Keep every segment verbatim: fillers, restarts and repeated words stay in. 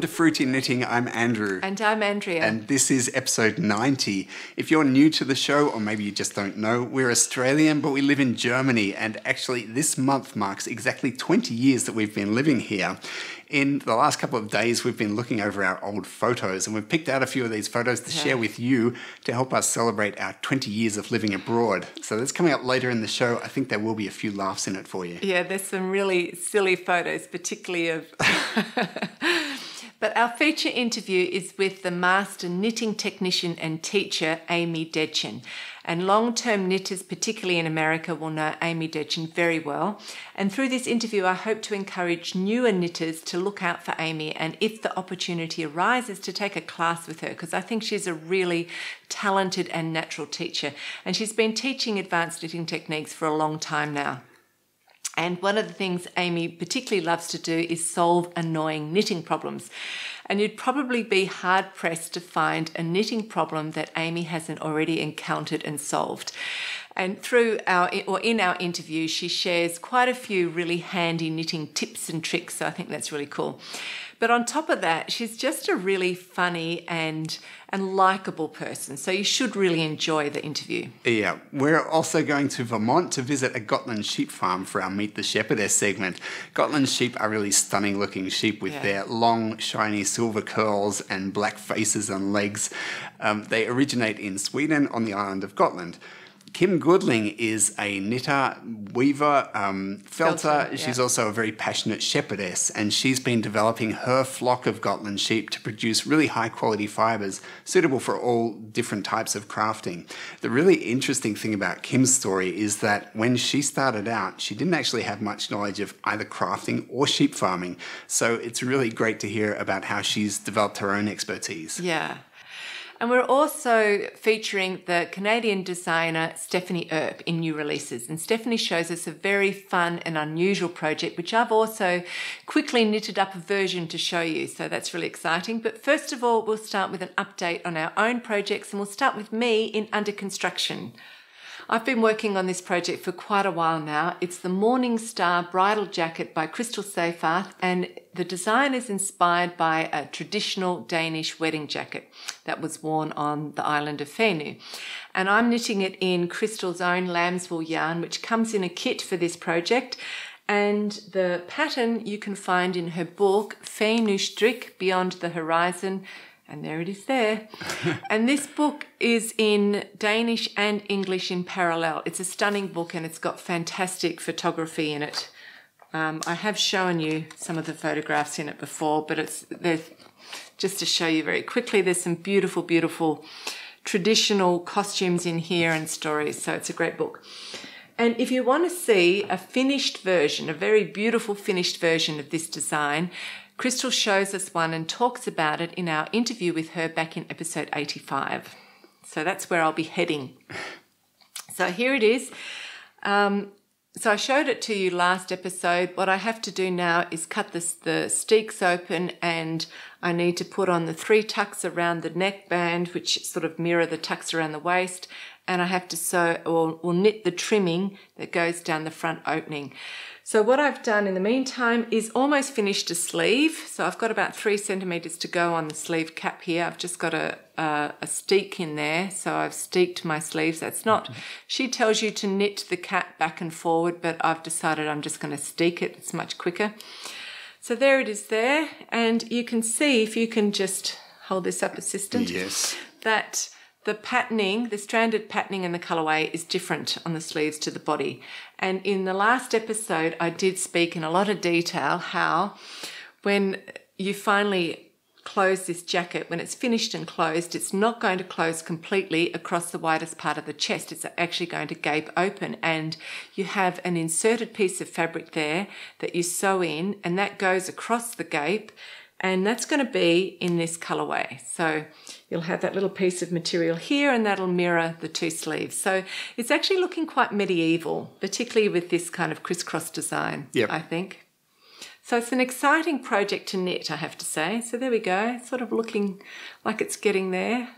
to Fruity Knitting. I'm Andrew. And I'm Andrea. And this is episode ninety. If you're new to the show, or maybe you just don't know, we're Australian, but we live in Germany. And actually, this month marks exactly twenty years that we've been living here. In the last couple of days, we've been looking over our old photos, and we've picked out a few of these photos to yeah. share with you to help us celebrate our twenty years of living abroad. So that's coming up later in the show. I think there will be a few laughs in it for you. Yeah, there's some really silly photos, particularly of... But our feature interview is with the master knitting technician and teacher, Amy Detjen. And long-term knitters, particularly in America, will know Amy Detjen very well. And through this interview, I hope to encourage newer knitters to look out for Amy, and if the opportunity arises, to take a class with her, because I think she's a really talented and natural teacher. And she's been teaching advanced knitting techniques for a long time now. And one of the things Amy particularly loves to do is solve annoying knitting problems. And you'd probably be hard-pressed to find a knitting problem that Amy hasn't already encountered and solved. And through our, or in our interview, she shares quite a few really handy knitting tips and tricks, so I think that's really cool. But on top of that, she's just a really funny and and likable person, so you should really enjoy the interview. Yeah, we're also going to Vermont to visit a Gotland sheep farm for our Meet the Shepherdess segment. Gotland sheep are really stunning looking sheep with yeah. their long, shiny silver curls and black faces and legs. Um, they originate in Sweden on the island of Gotland. Kim Goodling is a knitter, weaver, um, felter. felter yeah. She's also a very passionate shepherdess, and she's been developing her flock of Gotland sheep to produce really high-quality fibres suitable for all different types of crafting. The really interesting thing about Kim's story is that when she started out, she didn't actually have much knowledge of either crafting or sheep farming. So it's really great to hear about how she's developed her own expertise. Yeah. And we're also featuring the Canadian designer Stephanie Earp in new releases. And Stephanie shows us a very fun and unusual project, which I've also quickly knitted up a version to show you. So that's really exciting. But first of all, we'll start with an update on our own projects, and we'll start with me in under construction. I've been working on this project for quite a while now. It's the Morning Star Bridal Jacket by Crystal Seyfarth, and the design is inspired by a traditional Danish wedding jacket that was worn on the island of Fenø. And I'm knitting it in Crystal's own lamb's wool yarn, which comes in a kit for this project. And the pattern you can find in her book, Fenø Strik, Beyond the Horizon. And there it is there. And this book is in Danish and English in parallel. It's a stunning book, and it's got fantastic photography in it. Um, I have shown you some of the photographs in it before, but it's there's just to show you very quickly, there's some beautiful, beautiful traditional costumes in here and stories. So it's a great book. And if you want to see a finished version, a very beautiful finished version of this design, Crystal shows us one and talks about it in our interview with her back in episode eighty-five. So that's where I'll be heading. So here it is. Um, so I showed it to you last episode. What I have to do now is cut this, the steeks open, and I need to put on the three tucks around the neckband, which sort of mirror the tucks around the waist. And I have to sew or, or knit the trimming that goes down the front opening. So what I've done in the meantime is almost finished a sleeve. So I've got about three centimetres to go on the sleeve cap here. I've just got a, a, a steek in there. So I've steeked my sleeves. That's not, she tells you to knit the cap back and forward, but I've decided I'm just going to steek it. It's much quicker. So there it is there. And you can see, if you can just hold this up, assistant. Yes. That the patterning, the stranded patterning and the colourway is different on the sleeves to the body. And in the last episode, I did speak in a lot of detail how when you finally close this jacket, when it's finished and closed, it's not going to close completely across the widest part of the chest. It's actually going to gape open, and you have an inserted piece of fabric there that you sew in, and that goes across the gape, and that's going to be in this colourway. So you'll have that little piece of material here, and that'll mirror the two sleeves. So it's actually looking quite medieval, particularly with this kind of crisscross design, yep. I think. So it's an exciting project to knit, I have to say. So there we go, sort of looking like it's getting there.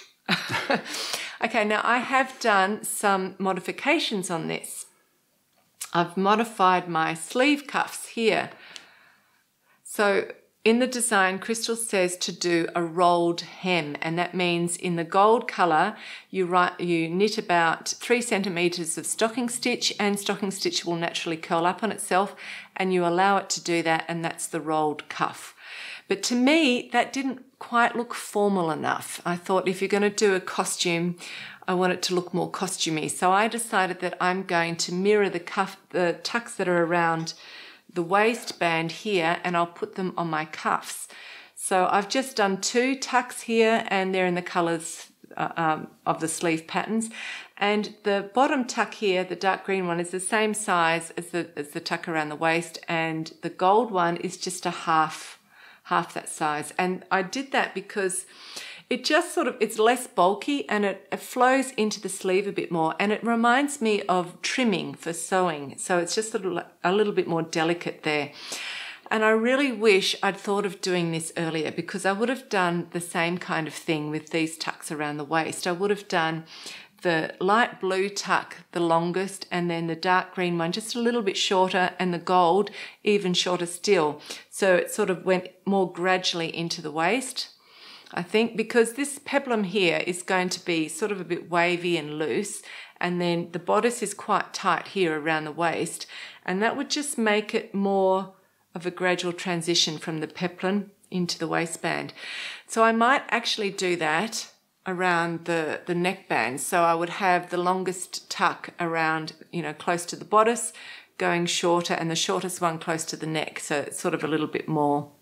Okay, now I have done some modifications on this. I've modified my sleeve cuffs here. So in the design, Crystal says to do a rolled hem, and that means in the gold colour, you write, you knit about three centimetres of stocking stitch, and stocking stitch will naturally curl up on itself, and you allow it to do that, and that's the rolled cuff. But to me, that didn't quite look formal enough. I thought if you're going to do a costume, I want it to look more costumey. So I decided that I'm going to mirror the cuff, the tucks that are around the waistband here, and I'll put them on my cuffs. So I've just done two tucks here, and they're in the colours uh, um, of the sleeve patterns. And the bottom tuck here, the dark green one, is the same size as the, as the tuck around the waist, and the gold one is just a half half that size. And I did that because it just sort of, it's less bulky, and it, it flows into the sleeve a bit more, and it reminds me of trimming for sewing. So it's just a little, a little bit more delicate there. And I really wish I'd thought of doing this earlier, because I would have done the same kind of thing with these tucks around the waist. I would have done the light blue tuck the longest, and then the dark green one just a little bit shorter, and the gold even shorter still. So it sort of went more gradually into the waist, I think, because this peplum here is going to be sort of a bit wavy and loose, and then the bodice is quite tight here around the waist, and that would just make it more of a gradual transition from the peplum into the waistband. So I might actually do that around the, the neckband. So I would have the longest tuck around, you know, close to the bodice, going shorter, and the shortest one close to the neck. So it's sort of a little bit more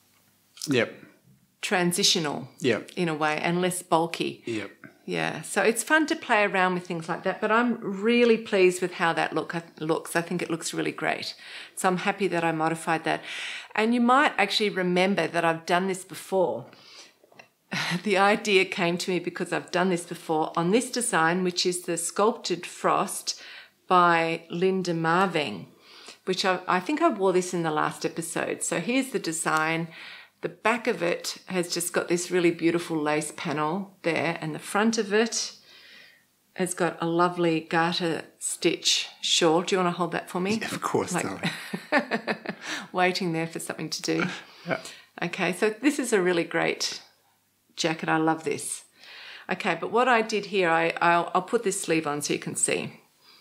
yep. transitional yep. in a way, and less bulky. Yep. Yeah, so it's fun to play around with things like that, but I'm really pleased with how that look looks. I think it looks really great. So I'm happy that I modified that. And you might actually remember that I've done this before. The idea came to me because I've done this before on this design, which is the Sculpted Frost by Linda Marveng, which I, I think I wore this in the last episode. So here's the design. The back of it has just got this really beautiful lace panel there, and the front of it has got a lovely garter stitch shawl. Do you want to hold that for me? Yeah, of course, like, waiting there for something to do. Yeah. Okay, so this is a really great jacket. I love this. Okay, but what I did here, I, I'll, I'll put this sleeve on so you can see.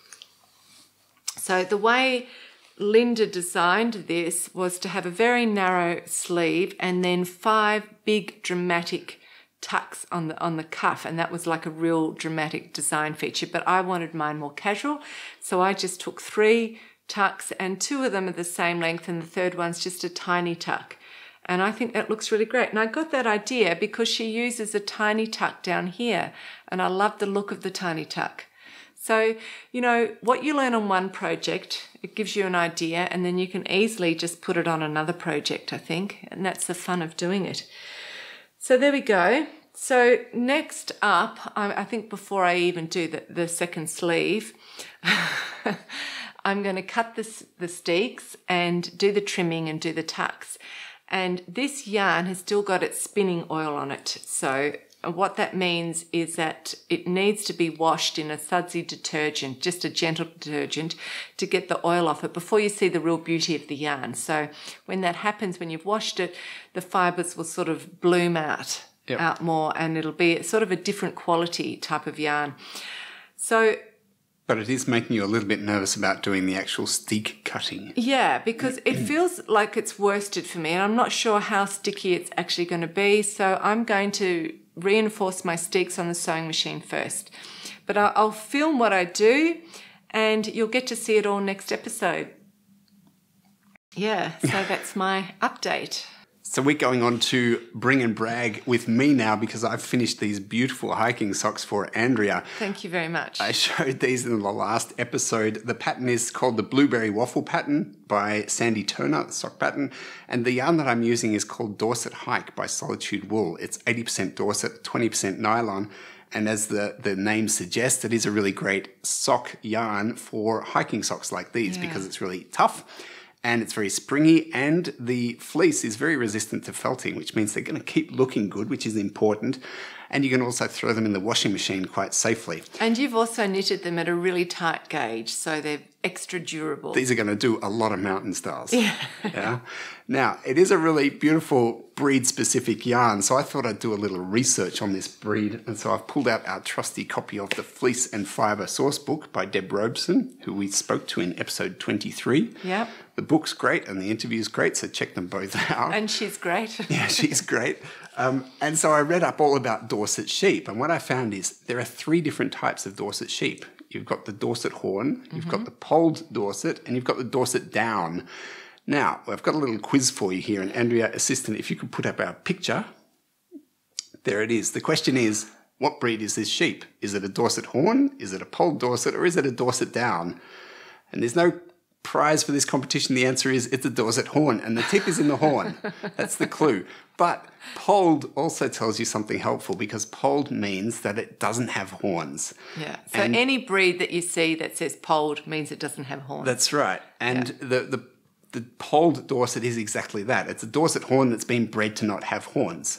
So the way Linda designed this was to have a very narrow sleeve and then five big dramatic tucks on the on the cuff, and that was like a real dramatic design feature. But I wanted mine more casual, so I just took three tucks, and two of them are the same length, and the third one's just a tiny tuck. And I think that looks really great. And I got that idea because she uses a tiny tuck down here, and I love the look of the tiny tuck. So, you know, what you learn on one project, it gives you an idea, and then you can easily just put it on another project, I think. And that's the fun of doing it. So there we go. So next up, I, I think before I even do the, the second sleeve, I'm going to cut the, the steeks and do the trimming and do the tucks. And this yarn has still got its spinning oil on it. So what that means is that it needs to be washed in a sudsy detergent, just a gentle detergent, to get the oil off it before you see the real beauty of the yarn. So when that happens, when you've washed it, the fibres will sort of bloom out, yep. out more, and it'll be sort of a different quality type of yarn. So, but it is making you a little bit nervous about doing the actual steek cutting. Yeah, because it feels like it's worsted for me, and I'm not sure how sticky it's actually going to be. So I'm going to reinforce my steeks on the sewing machine first. But I'll, I'll film what I do, and you'll get to see it all next episode. Yeah, so that's my update. So we're going on to bring and brag with me now, because I've finished these beautiful hiking socks for Andrea. Thank you very much. I showed these in the last episode. The pattern is called the Blueberry Waffle pattern by Sandy Turner, the sock pattern. And the yarn that I'm using is called Dorset Hike by Solitude Wool. It's eighty percent Dorset, twenty percent nylon. And as the, the name suggests, it is a really great sock yarn for hiking socks like these, yeah. because it's really tough. and it's very springy, and the fleece is very resistant to felting, which means they're going to keep looking good, which is important. And you can also throw them in the washing machine quite safely. And you've also knitted them at a really tight gauge, so they're extra durable. These are going to do a lot of mountain styles. Yeah. yeah. Now, it is a really beautiful breed-specific yarn, so I thought I'd do a little research on this breed. And so I've pulled out our trusty copy of the Fleece and Fibre Source Book by Deb Robeson, who we spoke to in episode twenty-three. Yep. The book's great and the interview's great, so check them both out. And she's great. Yeah, she's great. Um, and so I read up all about Dorset sheep, and what I found is there are three different types of Dorset sheep. You've got the Dorset horn, you've mm-hmm. got the polled Dorset, and you've got the Dorset down. Now, I've got a little quiz for you here, and Andrea, assistant, if you could put up our picture. There it is. The question is, what breed is this sheep? Is it a Dorset horn? Is it a polled Dorset? Or is it a Dorset down? And there's no prize for this competition. The answer is it's a Dorset horn, and the tip is in the horn. That's the clue. But polled also tells you something helpful, because polled means that it doesn't have horns. Yeah. So and any breed that you see that says polled means it doesn't have horns. That's right. And yeah. the, the the polled Dorset is exactly that. It's a Dorset horn that's been bred to not have horns.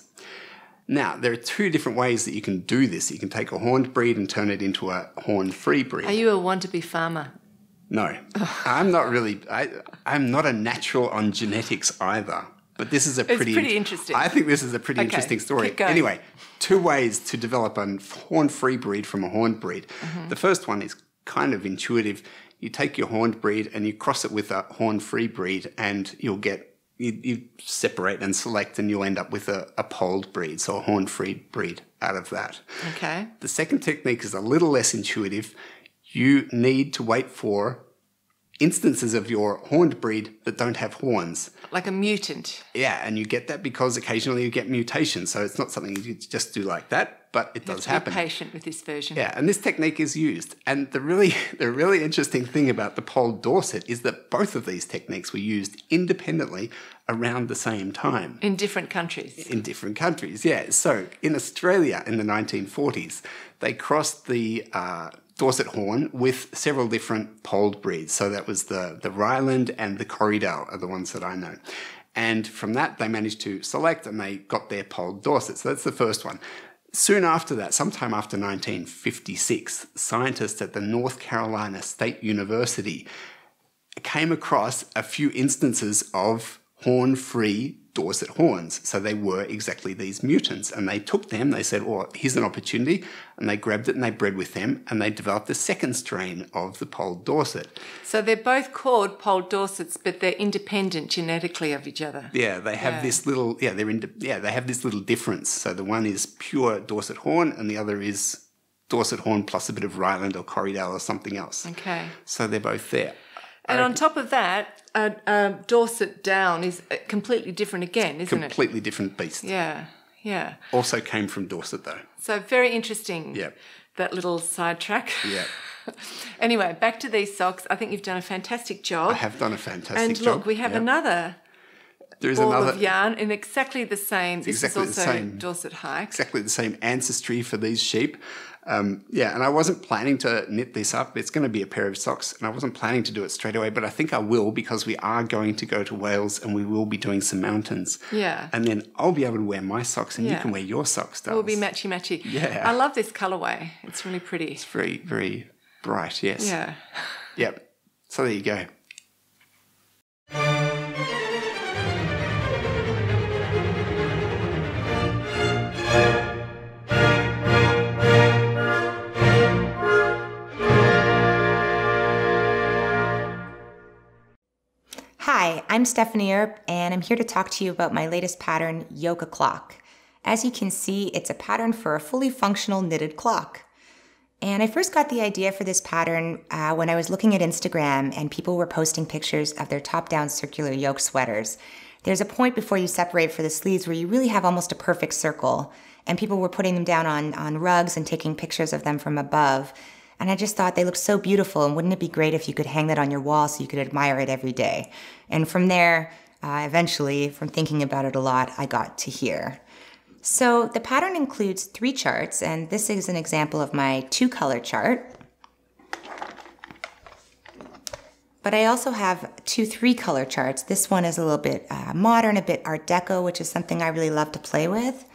Now, there are two different ways that you can do this. You can take a horned breed and turn it into a horn-free breed. Are you a want-to-be farmer? No. I'm not really... I, I'm not a natural on genetics either. But this is a pretty... It's pretty interesting. I think this is a pretty okay, interesting story. Keep going. Anyway, two ways to develop a horn-free breed from a horned breed. Mm-hmm. The first one is kind of intuitive. You take your horned breed and you cross it with a horn-free breed, and you'll get... You, you separate and select, and you'll end up with a, a polled breed, so a horn-free breed out of that. Okay. The second technique is a little less intuitive. You need to wait for instances of your horned breed that don't have horns. Like a mutant. Yeah, and you get that because occasionally you get mutations. So it's not something you just do like that, but it you does have to happen. Be patient with this version. Yeah, and this technique is used. And the really, the really interesting thing about the polled Dorset is that both of these techniques were used independently around the same time. In different countries. In different countries, yeah. So in Australia in the nineteen forties, they crossed the... Uh, Dorset horn with several different polled breeds. So that was the, the Ryland and the Corriedale are the ones that I know. And from that, they managed to select and they got their polled Dorset. So that's the first one. Soon after that, sometime after nineteen fifty-six, scientists at the North Carolina State University came across a few instances of horn-free Dorset horns. So they were exactly these mutants, and they took them, they said, oh, here's an opportunity, and they grabbed it and they bred with them, and they developed a second strain of the polled Dorset. So they're both called polled Dorsets, but they're independent genetically of each other. Yeah, they have yeah. this little, yeah, they're in, yeah, they have this little difference. So the one is pure Dorset horn, and the other is Dorset horn plus a bit of Ryland or Corriedale or something else. Okay. So they're both there. And on top of that, a, a Dorset down is completely different again, isn't Completely it? Completely different beast. Yeah, yeah. Also came from Dorset, though. So very interesting, yeah. that little sidetrack. Yeah. Anyway, back to these socks. I think you've done a fantastic job. I have done a fantastic and job. And look, we have yep. another there is ball another, of yarn in exactly the same. This exactly is also the same, Dorset Hike. Exactly the same ancestry for these sheep. Um, yeah, and I wasn't planning to knit this up. It's going to be a pair of socks, and I wasn't planning to do it straight away, but I think I will, because we are going to go to Wales and we will be doing some mountains. Yeah. And then I'll be able to wear my socks, and yeah. you can wear your socks, Dals. We'll be matchy-matchy. Yeah. I love this colourway. It's really pretty. It's very, very bright, yes. Yeah. Yep. So there you go. Hi, I'm Stephanie Earp, and I'm here to talk to you about my latest pattern, Yoga Clock. As you can see, it's a pattern for a fully functional knitted clock. And I first got the idea for this pattern uh, when I was looking at Instagram and people were posting pictures of their top-down circular yoke sweaters. There's a point before you separate for the sleeves where you really have almost a perfect circle, and people were putting them down on, on rugs and taking pictures of them from above. And I just thought they looked so beautiful, and wouldn't it be great if you could hang that on your wall so you could admire it every day? And from there, uh, eventually, from thinking about it a lot, I got to here. So the pattern includes three charts, and this is an example of my two-color chart. But I also have two three color charts. This one is a little bit uh, modern, a bit Art Deco, which is something I really love to play with.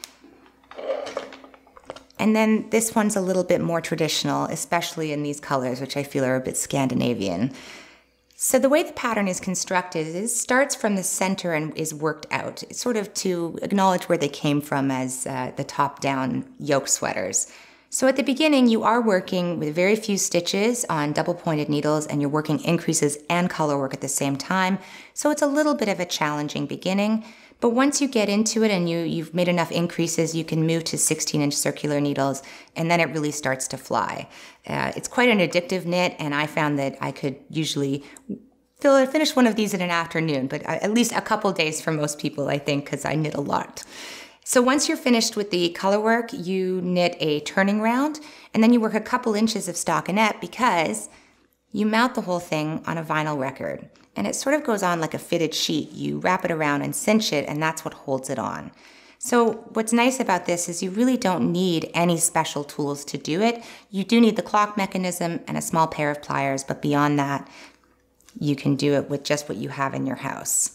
And then this one's a little bit more traditional, especially in these colors, which I feel are a bit Scandinavian. So the way the pattern is constructed is it starts from the center and is worked out, sort of to acknowledge where they came from as uh, the top-down yoke sweaters. So at the beginning, you are working with very few stitches on double-pointed needles, and you're working increases and color work at the same time. So it's a little bit of a challenging beginning. But once you get into it and you, you've made enough increases, you can move to sixteen inch circular needles, and then it really starts to fly. Uh, it's quite an addictive knit, and I found that I could usually fill, finish one of these in an afternoon, but at least a couple days for most people, I think, because I knit a lot. So once you're finished with the color work, you knit a turning round, and then you work a couple inches of stockinette because you mount the whole thing on a vinyl record. And it sort of goes on like a fitted sheet. You wrap it around and cinch it, and that's what holds it on. So what's nice about this is you really don't need any special tools to do it. You do need the clock mechanism and a small pair of pliers, but beyond that, you can do it with just what you have in your house.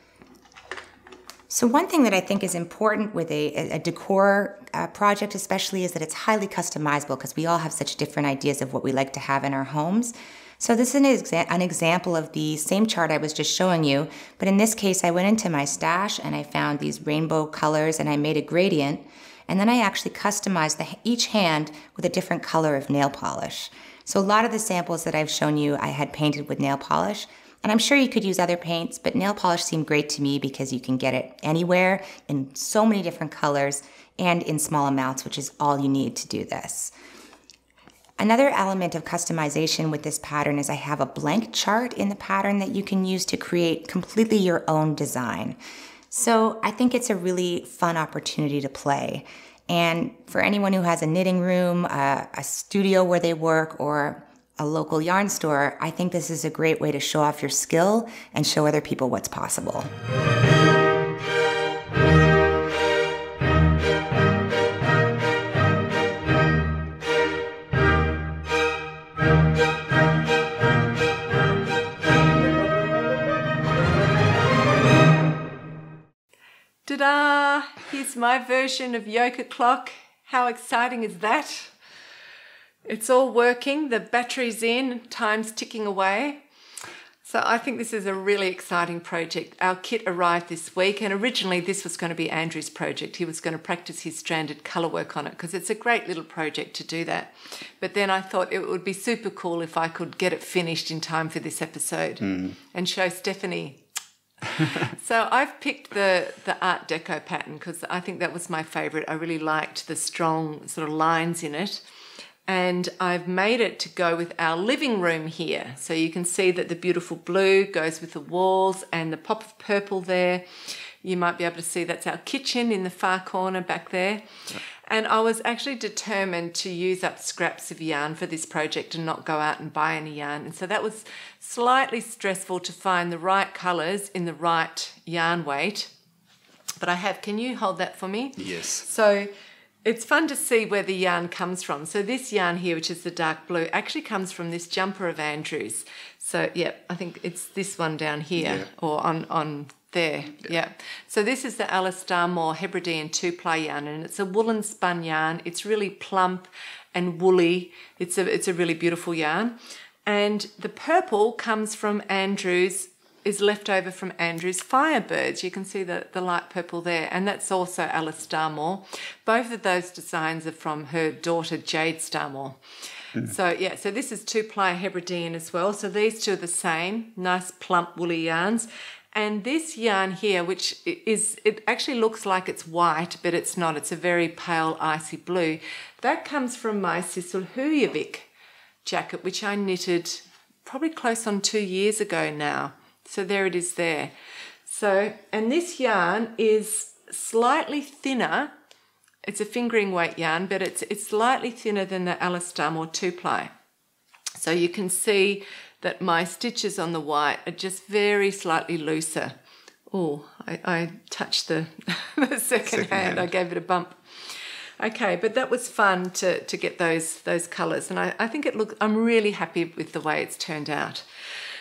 So one thing that I think is important with a, a decor uh, project especially is that it's highly customizable because we all have such different ideas of what we like to have in our homes. So this is an, exa an example of the same chart I was just showing you, but in this case I went into my stash and I found these rainbow colors and I made a gradient, and then I actually customized the, each hand with a different color of nail polish. So a lot of the samples that I've shown you I had painted with nail polish. And I'm sure you could use other paints, but nail polish seemed great to me because you can get it anywhere in so many different colors and in small amounts, which is all you need to do this. Another element of customization with this pattern is I have a blank chart in the pattern that you can use to create completely your own design. So I think it's a really fun opportunity to play. And for anyone who has a knitting room, a, a studio where they work, or a local yarn store, I think this is a great way to show off your skill and show other people what's possible. Ta-da! Here's my version of Yoke O'Clock. How exciting is that? It's all working, the battery's in, time's ticking away. So I think this is a really exciting project. Our kit arrived this week, and originally this was going to be Andrew's project. He was going to practice his stranded colour work on it because it's a great little project to do that. But then I thought it would be super cool if I could get it finished in time for this episode mm. and show Stephanie. So I've picked the, the Art Deco pattern because I think that was my favourite. I really liked the strong sort of lines in it. And I've made it to go with our living room here. So you can see that the beautiful blue goes with the walls and the pop of purple there. You might be able to see that's our kitchen in the far corner back there. Yeah. And I was actually determined to use up scraps of yarn for this project and not go out and buy any yarn. And so that was slightly stressful to find the right colours in the right yarn weight. But I have, can you hold that for me? Yes. So it's fun to see where the yarn comes from. So this yarn here, which is the dark blue, actually comes from this jumper of Andrew's. So, yeah, I think it's this one down here yeah. or on, on there. Yeah. yeah. So this is the Alice Starmore Hebridean two-ply yarn, and it's a woolen spun yarn. It's really plump and woolly. It's a, it's a really beautiful yarn. And the purple comes from Andrew's, is left over from Andrew's Firebirds. You can see the, the light purple there, and that's also Alice Starmore. Both of those designs are from her daughter Jade Starmore. Mm. So yeah, so this is two-ply Hebridean as well. So these two are the same, nice plump woolly yarns. And this yarn here, which is, it actually looks like it's white, but it's not. It's a very pale icy blue. That comes from my Sissel Hujovic jacket, which I knitted probably close on two years ago now. So there it is there. So, and this yarn is slightly thinner. It's a fingering weight yarn, but it's it's slightly thinner than the Alice Starmore two-ply. So you can see that my stitches on the white are just very slightly looser. Oh, I, I touched the, the second, second hand. hand. I gave it a bump. Okay, but that was fun to, to get those those colours, and I, I think it look. I'm really happy with the way it's turned out.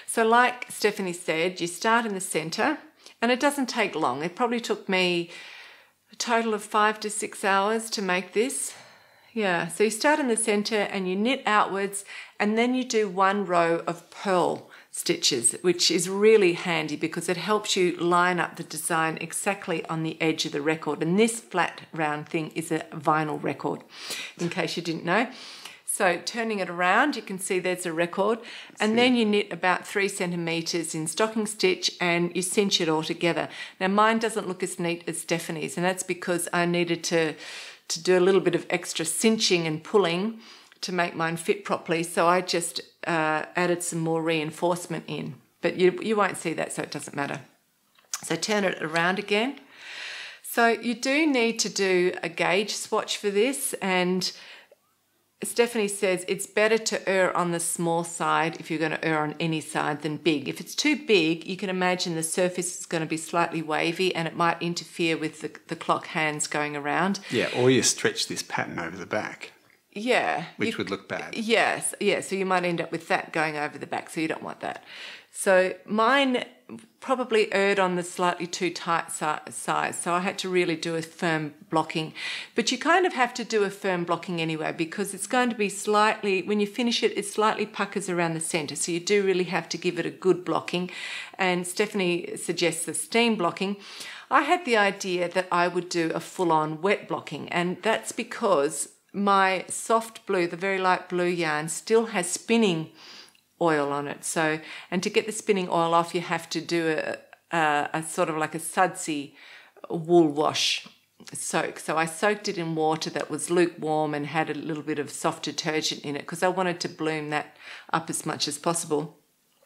So like Stephanie said, you start in the centre, and it doesn't take long. It probably took me a total of five to six hours to make this. Yeah, so you start in the centre and you knit outwards, and then you do one row of purl stitches, which is really handy because it helps you line up the design exactly on the edge of the record. And this flat round thing is a vinyl record, in case you didn't know. So turning it around, you can see there's a record, and then you knit about three centimetres in stocking stitch and you cinch it all together. Now mine doesn't look as neat as Stephanie's, and that's because I needed to, to do a little bit of extra cinching and pulling to make mine fit properly, so I just uh, added some more reinforcement in. But you, you won't see that, so it doesn't matter. So turn it around again. So you do need to do a gauge swatch for this, and Stephanie says it's better to err on the small side if you're going to err on any side than big. If it's too big, you can imagine the surface is going to be slightly wavy and it might interfere with the, the clock hands going around. Yeah, or you stretch this pattern over the back. Yeah. Which you, would look bad. Yes, yeah, so you might end up with that going over the back, so you don't want that. So mine probably erred on the slightly too tight si- size, so I had to really do a firm blocking. But you kind of have to do a firm blocking anyway because it's going to be slightly, when you finish it, it slightly puckers around the centre, so you do really have to give it a good blocking. And Stephanie suggests the steam blocking. I had the idea that I would do a full-on wet blocking, and that's because my soft blue, the very light blue yarn, still has spinning oil on it. So, and to get the spinning oil off, you have to do a, a, a sort of like a sudsy wool wash soak. So I soaked it in water that was lukewarm and had a little bit of soft detergent in it because I wanted to bloom that up as much as possible.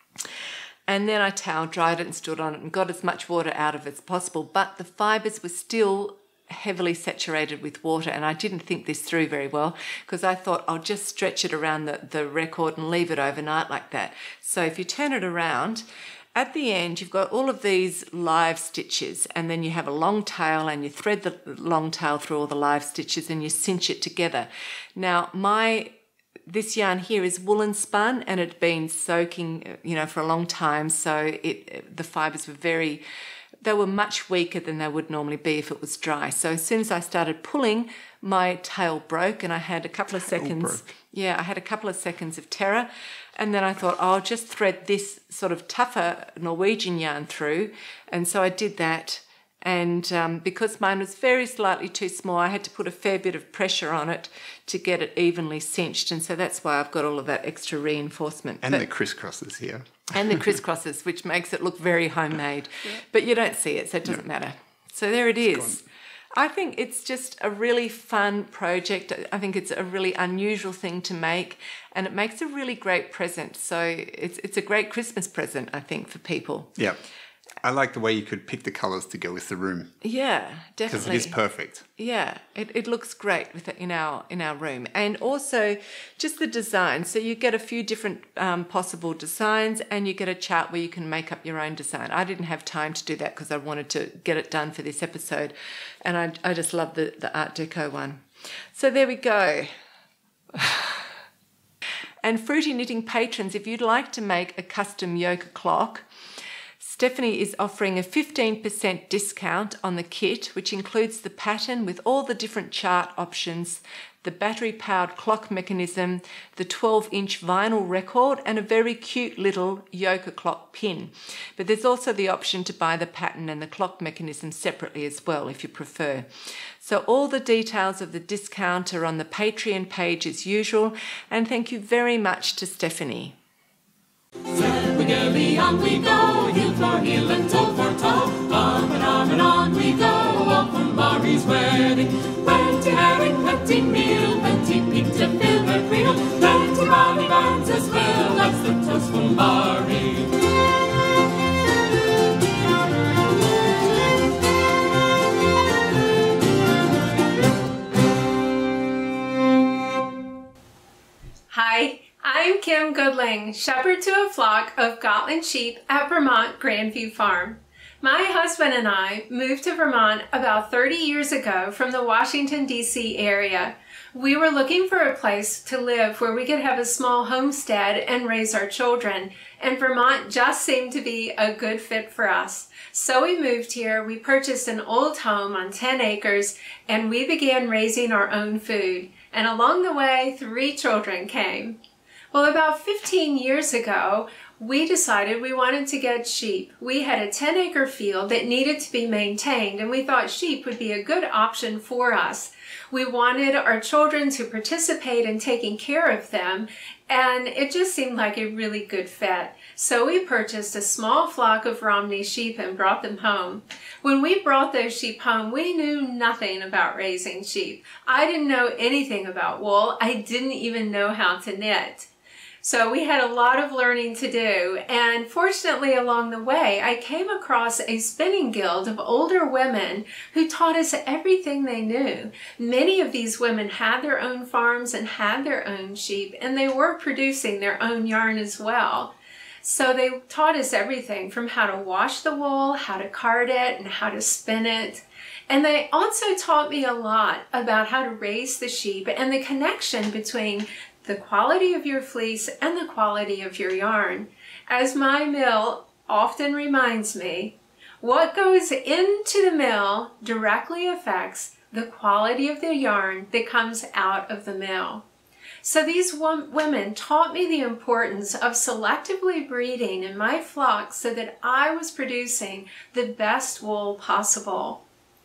And then I towel dried it and stood on it and got as much water out of it as possible. But the fibres were still heavily saturated with water, and I didn't think this through very well because I thought I'll just stretch it around the, the record and leave it overnight like that. So if you turn it around, at the end you've got all of these live stitches, and then you have a long tail and you thread the long tail through all the live stitches and you cinch it together. Now my this yarn here is woolen spun and it had been soaking, you know, for a long time, so it the fibres were very They were much weaker than they would normally be if it was dry. So as soon as I started pulling, my tail broke and I had a couple of seconds. Broke. Yeah, I had a couple of seconds of terror. And then I thought, oh, I'll just thread this sort of tougher Norwegian yarn through. And so I did that. And um, because mine was very slightly too small, I had to put a fair bit of pressure on it to get it evenly cinched. And so that's why I've got all of that extra reinforcement. And but, the crisscrosses here. and the crisscrosses, which makes it look very homemade. Yeah. But you don't see it, so it doesn't yeah. matter. So there it is. I think it's just a really fun project. I think it's a really unusual thing to make, and it makes a really great present. So it's it's a great Christmas present, I think, for people. Yeah. I like the way you could pick the colours to go with the room. Yeah, definitely. Because it is perfect. Yeah, it, it looks great with it in our in our room. And also just the design. So you get a few different um, possible designs and you get a chart where you can make up your own design. I didn't have time to do that because I wanted to get it done for this episode. And I, I just love the, the Art Deco one. So there we go. And Fruity Knitting patrons, if you'd like to make a custom yoga clock, Stephanie is offering a fifteen percent discount on the kit, which includes the pattern with all the different chart options, the battery-powered clock mechanism, the twelve-inch vinyl record, and a very cute little yoga clock pin. But there's also the option to buy the pattern and the clock mechanism separately as well, if you prefer. So all the details of the discount are on the Patreon page as usual, and thank you very much to Stephanie. Gaily on we go, heel for heel and toe for toe. On and on and on we go, all from Barry's wedding. Plenty herring, plenty meal, plenty pig to fill her creel. Plenty bonny bands as well, that's the toast from Barry. Hi. I'm Kim Goodling, shepherd to a flock of Gotland sheep at Vermont Grandview Farm. My husband and I moved to Vermont about thirty years ago from the Washington, D C area. We were looking for a place to live where we could have a small homestead and raise our children, and Vermont just seemed to be a good fit for us. So we moved here, we purchased an old home on ten acres, and we began raising our own food. And along the way, three children came. Well, about fifteen years ago, we decided we wanted to get sheep. We had a ten acre field that needed to be maintained, and we thought sheep would be a good option for us. We wanted our children to participate in taking care of them, and it just seemed like a really good fit. So we purchased a small flock of Romney sheep and brought them home. When we brought those sheep home, we knew nothing about raising sheep. I didn't know anything about wool. I didn't even know how to knit. So we had a lot of learning to do, and fortunately along the way I came across a spinning guild of older women who taught us everything they knew. Many of these women had their own farms and had their own sheep, and they were producing their own yarn as well. So they taught us everything from how to wash the wool, how to card it, and how to spin it. And they also taught me a lot about how to raise the sheep and the connection between the quality of your fleece and the quality of your yarn. As my mill often reminds me, what goes into the mill directly affects the quality of the yarn that comes out of the mill. So these women taught me the importance of selectively breeding in my flock so that I was producing the best wool possible.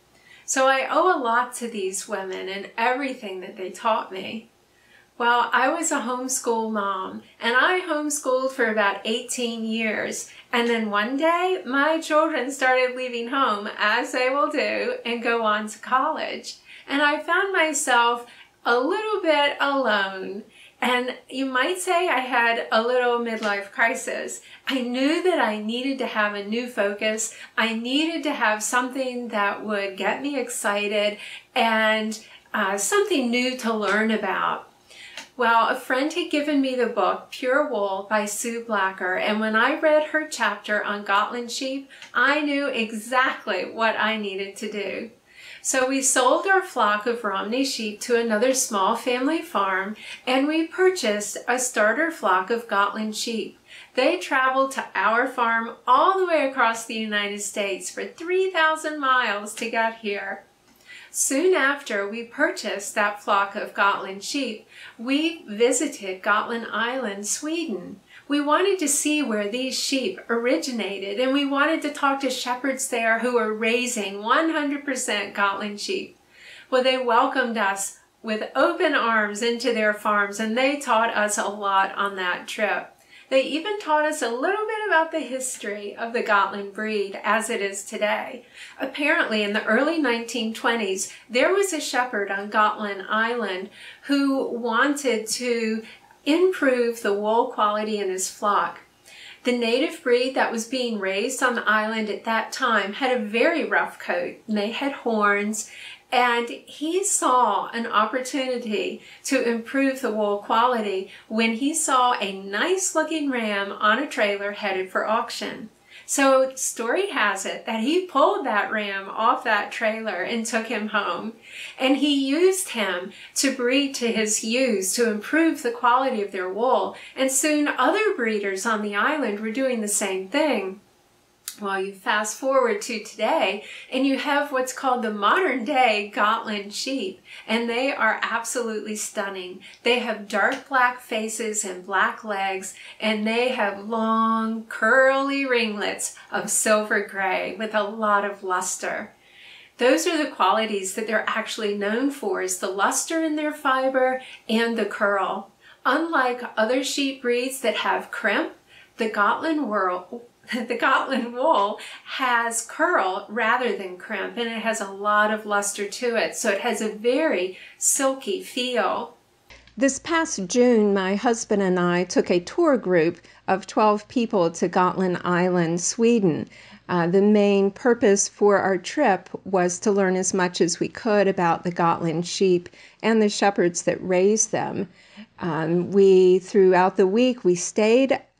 So I owe a lot to these women and everything that they taught me. Well, I was a homeschool mom, and I homeschooled for about eighteen years. And then one day, my children started leaving home, as they will do, and go on to college. And I found myself a little bit alone. And you might say I had a little midlife crisis. I knew that I needed to have a new focus. I needed to have something that would get me excited and uh, something new to learn about. Well, a friend had given me the book Pure Wool by Sue Blacker, and when I read her chapter on Gotland sheep, I knew exactly what I needed to do. So we sold our flock of Romney sheep to another small family farm, and we purchased a starter flock of Gotland sheep. They traveled to our farm all the way across the United States for three thousand miles to get here. Soon after we purchased that flock of Gotland sheep, we visited Gotland Island, Sweden. We wanted to see where these sheep originated, and we wanted to talk to shepherds there who were raising one hundred percent Gotland sheep. Well, they welcomed us with open arms into their farms, and they taught us a lot on that trip. They even taught us a little bit about the history of the Gotland breed as it is today. Apparently, in the early nineteen twenties, there was a shepherd on Gotland Island who wanted to improve the wool quality in his flock. The native breed that was being raised on the island at that time had a very rough coat, and they had horns, and he saw an opportunity to improve the wool quality when he saw a nice looking ram on a trailer headed for auction. So story has it that he pulled that ram off that trailer and took him home, and he used him to breed to his ewes to improve the quality of their wool, and soon other breeders on the island were doing the same thing. Well, you fast forward to today, and you have what's called the modern day Gotland sheep, and they are absolutely stunning. They have dark black faces and black legs, and they have long curly ringlets of silver gray with a lot of luster. Those are the qualities that they're actually known for, is the luster in their fiber and the curl. Unlike other sheep breeds that have crimp, the Gotland wool The Gotland wool has curl rather than crimp, and it has a lot of luster to it, so it has a very silky feel. This past June, my husband and I took a tour group of twelve people to Gotland Island, Sweden. Uh, the main purpose for our trip was to learn as much as we could about the Gotland sheep and the shepherds that raise them. Um, we, throughout the week, we stayed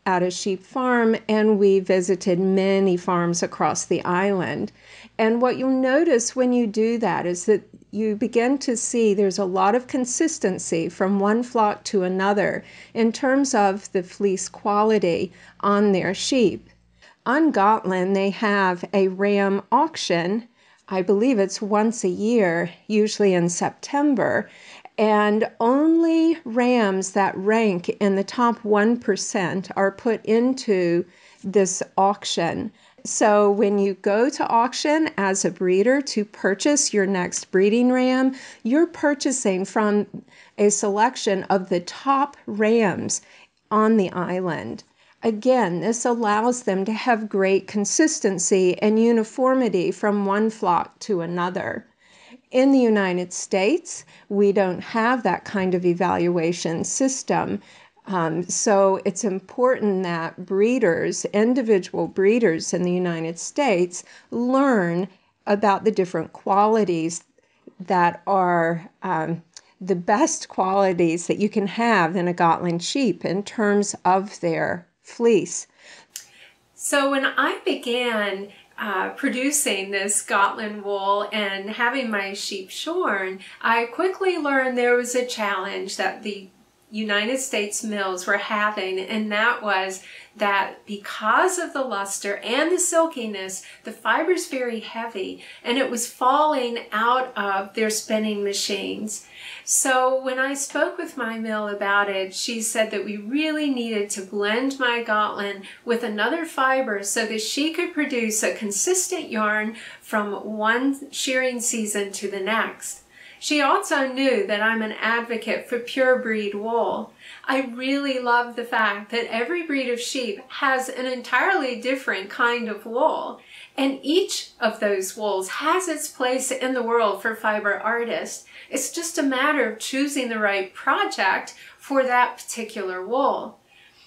at a sheep farm, and we visited many farms across the island. And what you'll notice when you do that is that you begin to see there's a lot of consistency from one flock to another in terms of the fleece quality on their sheep. On Gotland, they have a ram auction. I believe it's once a year, usually in September, and only rams that rank in the top one percent are put into this auction. So when you go to auction as a breeder to purchase your next breeding ram, you're purchasing from a selection of the top rams on the island. Again, this allows them to have great consistency and uniformity from one flock to another. In the United States, we don't have that kind of evaluation system. Um, so it's important that breeders, individual breeders in the United States, learn about the different qualities that are um, the best qualities that you can have in a Gotland sheep in terms of their fleece. So when I began uh, producing this Gotland wool and having my sheep shorn, I quickly learned there was a challenge that the United States mills were having, and that was that because of the luster and the silkiness, the fiber's very heavy and it was falling out of their spinning machines. So when I spoke with my mill about it, she said that we really needed to blend my Gotland with another fiber so that she could produce a consistent yarn from one shearing season to the next. She also knew that I'm an advocate for pure breed wool. I really love the fact that every breed of sheep has an entirely different kind of wool, and each of those wools has its place in the world for fiber artists. It's just a matter of choosing the right project for that particular wool.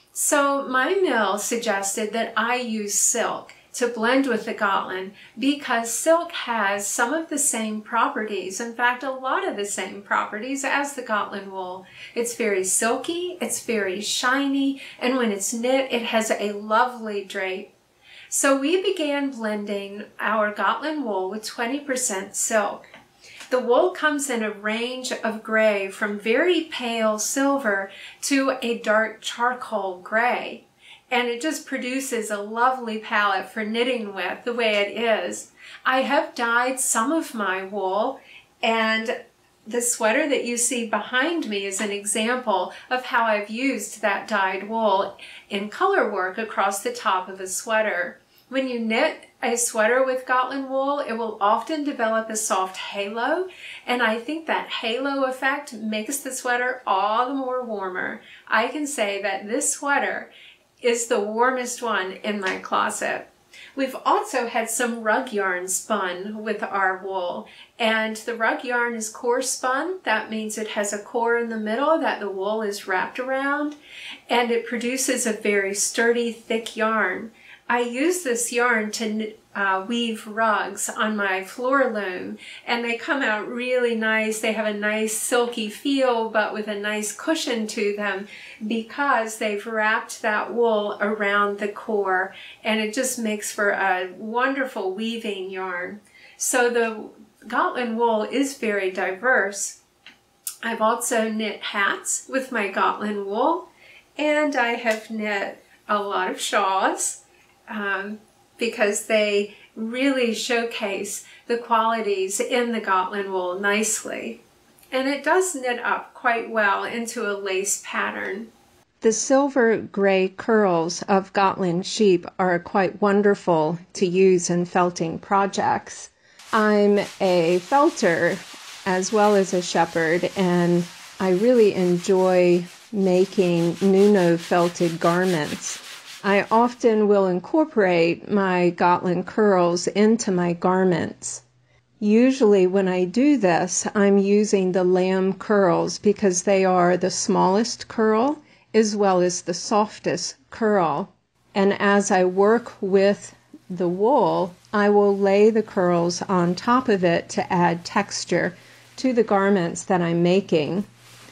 So my mill suggested that I use silk to blend with the Gotland because silk has some of the same properties, in fact a lot of the same properties as the Gotland wool. It's very silky, it's very shiny, and when it's knit it has a lovely drape. So we began blending our Gotland wool with twenty percent silk. The wool comes in a range of gray from very pale silver to a dark charcoal gray. And it just produces a lovely palette for knitting with the way it is. I have dyed some of my wool, and the sweater that you see behind me is an example of how I've used that dyed wool in color work across the top of a sweater. When you knit a sweater with Gotland wool, it will often develop a soft halo, and I think that halo effect makes the sweater all the more warmer. I can say that this sweater is the warmest one in my closet. We've also had some rug yarn spun with our wool, and the rug yarn is core spun. That means it has a core in the middle that the wool is wrapped around, and it produces a very sturdy, thick yarn. I use this yarn to uh, weave rugs on my floor loom, and they come out really nice. They have a nice silky feel, but with a nice cushion to them because they've wrapped that wool around the core, and it just makes for a wonderful weaving yarn. So the Gotland wool is very diverse. I've also knit hats with my Gotland wool, and I have knit a lot of shawls. Um, because they really showcase the qualities in the Gotland wool nicely. And it does knit up quite well into a lace pattern. The silver gray curls of Gotland sheep are quite wonderful to use in felting projects. I'm a felter as well as a shepherd, and I really enjoy making Nuno felted garments. I often will incorporate my Gotland curls into my garments. Usually when I do this, I'm using the lamb curls because they are the smallest curl as well as the softest curl. And as I work with the wool, I will lay the curls on top of it to add texture to the garments that I'm making.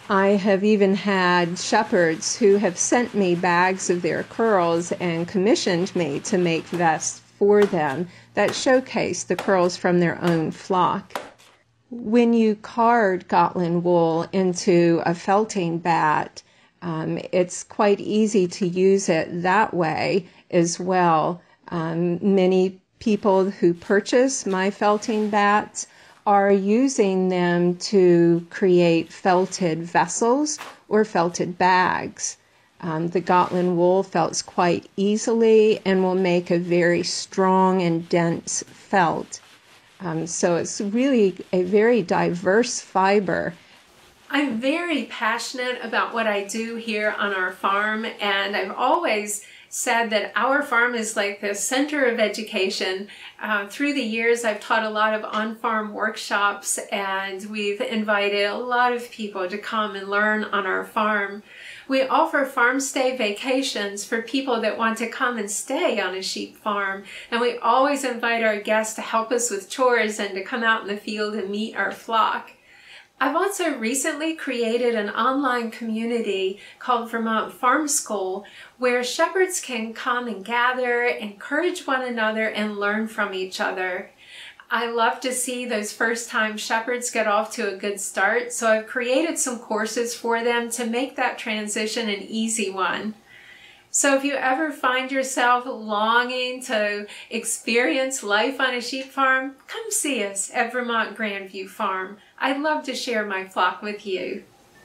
I have even had shepherds who have sent me bags of their curls and commissioned me to make vests for them that showcase the curls from their own flock. When you card Gotland wool into a felting bat, um, it's quite easy to use it that way as well. Um, many people who purchase my felting bats are using them to create felted vessels or felted bags. Um, the Gotland wool felts quite easily and will make a very strong and dense felt. Um, so it's really a very diverse fiber. I'm very passionate about what I do here on our farm, and I've always said that our farm is like the center of education. Uh, through the years, I've taught a lot of on-farm workshops, and we've invited a lot of people to come and learn on our farm. We offer farm stay vacations for people that want to come and stay on a sheep farm, and we always invite our guests to help us with chores and to come out in the field and meet our flock. I've also recently created an online community called Vermont Farm School, where shepherds can come and gather, encourage one another, and learn from each other. I love to see those first-time shepherds get off to a good start, so I've created some courses for them to make that transition an easy one. So if you ever find yourself longing to experience life on a sheep farm, come see us at Vermont Grandview Farm. I'd love to share my flock with you.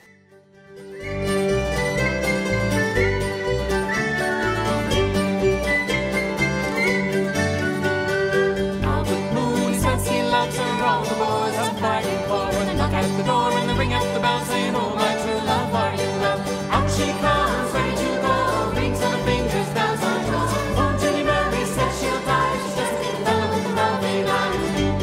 Now the moon is fancy, loves her, all the boys are fighting for. When they knock at the door and they ring at the bell, saying, "Oh, my true love, are you well?" Out she comes, ready to go. Rings on her fingers, bells on her toes. Oh, Jenny Mary says she'll die. She's just a little fellow with a velvet eye.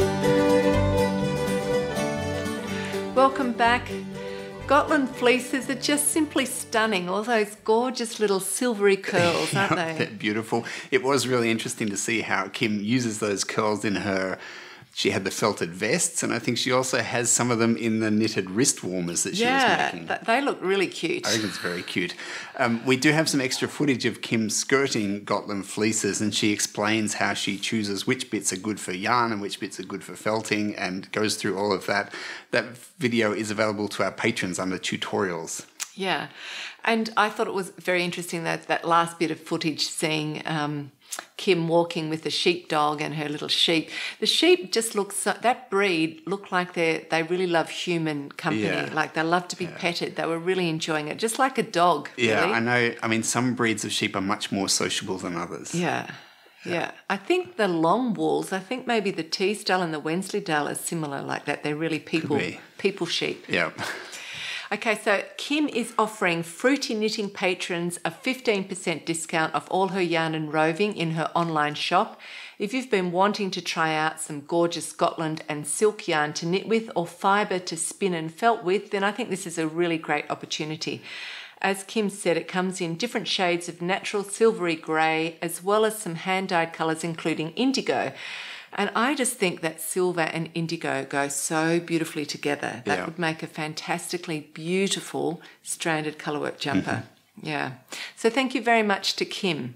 Welcome back. Gotland fleeces are just simply stunning. All those gorgeous little silvery curls, aren't they? They're beautiful. It was really interesting to see how Kim uses those curls in her. She had the felted vests, and I think she also has some of them in the knitted wrist warmers that she yeah, was making. Yeah, they look really cute. I think it's very cute. Um, we do have some extra footage of Kim skirting Gotland fleeces, and she explains how she chooses which bits are good for yarn and which bits are good for felting, and goes through all of that. That video is available to our patrons under tutorials. Yeah, and I thought it was very interesting that that last bit of footage, seeing um, Kim walking with the sheepdog and her little sheep. The sheep just look so, that breed look like they they really love human company. Yeah. Like they love to be yeah. petted. They were really enjoying it, just like a dog. Yeah, really. I know. I mean, some breeds of sheep are much more sociable than others. Yeah. Yeah. yeah, I think the long wools, I think maybe the Teesdale and the Wensleydale are similar like that. They're really people people sheep. Yeah. Okay, so Kim is offering Fruity Knitting patrons a fifteen percent discount off all her yarn and roving in her online shop. If you've been wanting to try out some gorgeous Scotland and silk yarn to knit with or fibre to spin and felt with, then I think this is a really great opportunity. As Kim said, it comes in different shades of natural silvery grey as well as some hand-dyed colours including indigo. And I just think that silver and indigo go so beautifully together. That yeah. would make a fantastically beautiful stranded colourwork jumper. Mm-hmm. Yeah. So thank you very much to Kim.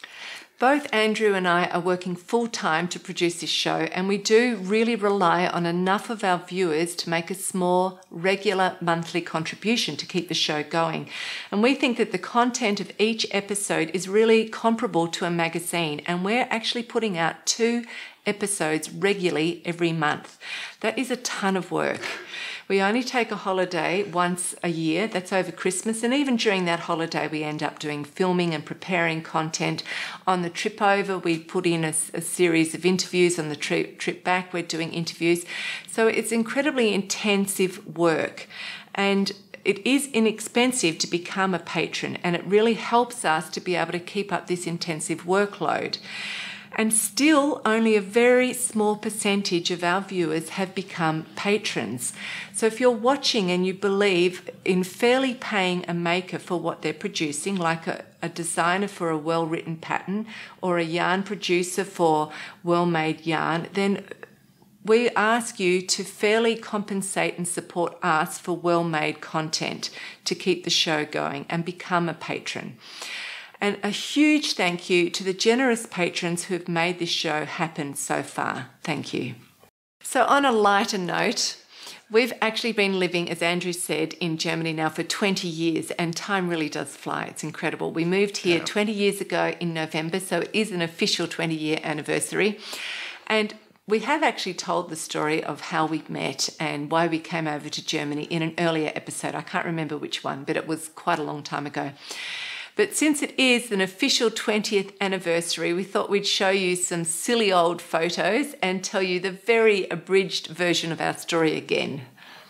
Both Andrew and I are working full-time to produce this show, and we do really rely on enough of our viewers to make a small, regular monthly contribution to keep the show going. And we think that the content of each episode is really comparable to a magazine, and we're actually putting out two episodes regularly every month. That is a ton of work. We only take a holiday once a year, that's over Christmas, and even during that holiday we end up doing filming and preparing content. On the trip over we put in a, a series of interviews. On the trip, trip back we're doing interviews. So it's incredibly intensive work, and it is inexpensive to become a patron, and it really helps us to be able to keep up this intensive workload. And still, only a very small percentage of our viewers have become patrons. So if you're watching and you believe in fairly paying a maker for what they're producing, like a, a designer for a well-written pattern or a yarn producer for well-made yarn, then we ask you to fairly compensate and support us for well-made content to keep the show going and become a patron. And a huge thank you to the generous patrons who have made this show happen so far. Thank you. So on a lighter note, we've actually been living, as Andrew said, in Germany now for twenty years, and time really does fly. It's incredible. We moved here yeah. twenty years ago in November, so it is an official twenty-year anniversary. And we have actually told the story of how we met and why we came over to Germany in an earlier episode. I can't remember which one, but it was quite a long time ago. But since it is an official twentieth anniversary, we thought we'd show you some silly old photos and tell you the very abridged version of our story again.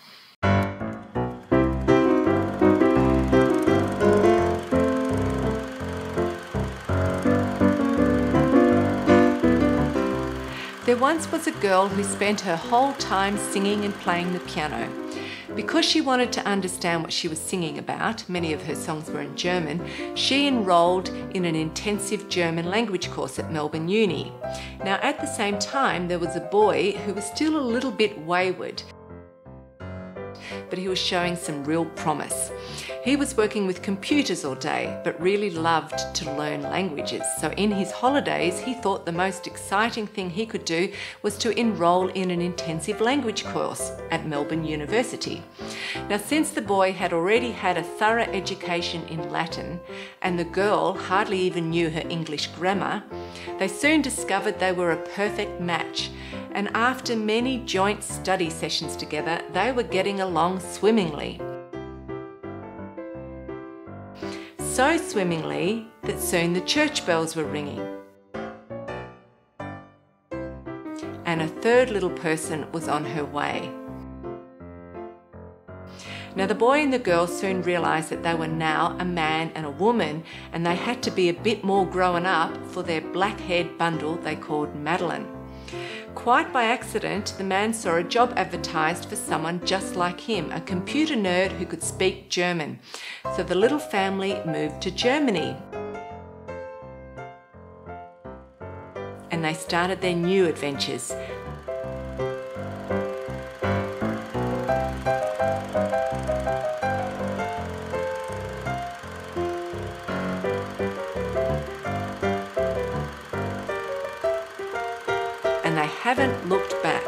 There once was a girl who spent her whole time singing and playing the piano. Because she wanted to understand what she was singing about, many of her songs were in German, she enrolled in an intensive German language course at Melbourne Uni. Now, at the same time, there was a boy who was still a little bit wayward, but he was showing some real promise. He was working with computers all day, but really loved to learn languages. So in his holidays, he thought the most exciting thing he could do was to enroll in an intensive language course at Melbourne University. Now, since the boy had already had a thorough education in Latin, and the girl hardly even knew her English grammar, they soon discovered they were a perfect match. And after many joint study sessions together, they were getting along swimmingly. So swimmingly that soon the church bells were ringing. And a third little person was on her way. Now, the boy and the girl soon realised that they were now a man and a woman, and they had to be a bit more grown up for their black-haired bundle they called Madeline. Quite by accident, the man saw a job advertised for someone just like him, a computer nerd who could speak German. So the little family moved to Germany. And they started their new adventures. And they haven't looked back.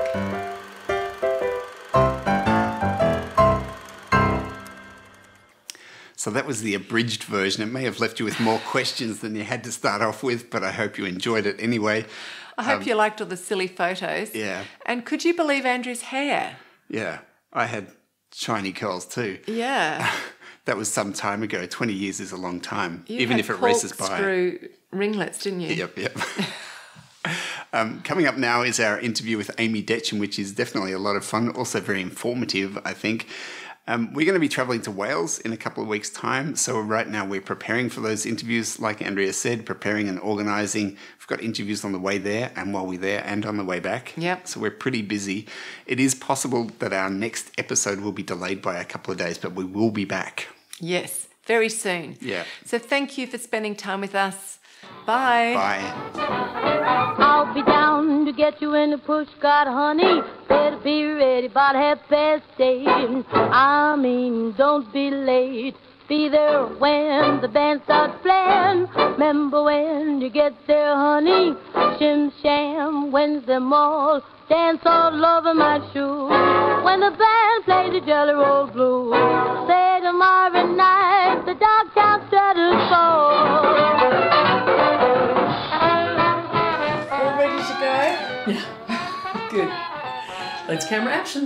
So that was the abridged version. It may have left you with more questions than you had to start off with, but I hope you enjoyed it anyway. I hope um, you liked all the silly photos. Yeah. And could you believe Andrew's hair? Yeah, I had shiny curls too. Yeah. That was some time ago. twenty years is a long time, You even had if it races by. corkscrew ringlets, didn't you? Yep, yep. Um, coming up now is our interview with Amy Detchen, which is definitely a lot of fun, also very informative, I think. Um, we're going to be travelling to Wales in a couple of weeks' time, so right now we're preparing for those interviews, like Andrea said, preparing and organising. We've got interviews on the way there and while we're there and on the way back. Yep. So we're pretty busy. It is possible that our next episode will be delayed by a couple of days, but we will be back. Yes, very soon. Yeah. So thank you for spending time with us. Bye. Bye. I'll be down to get you in the pushcart, honey. Better be ready about half past eight. I mean, don't be late. Be there when the band starts playing. Remember when you get there, honey. Shim sham, Wednesday mall. Dance all over my shoes. When the band plays the Jelly Roll Blues. Say tomorrow night the Dogtown Straddles fall. Good. Lights, camera, action.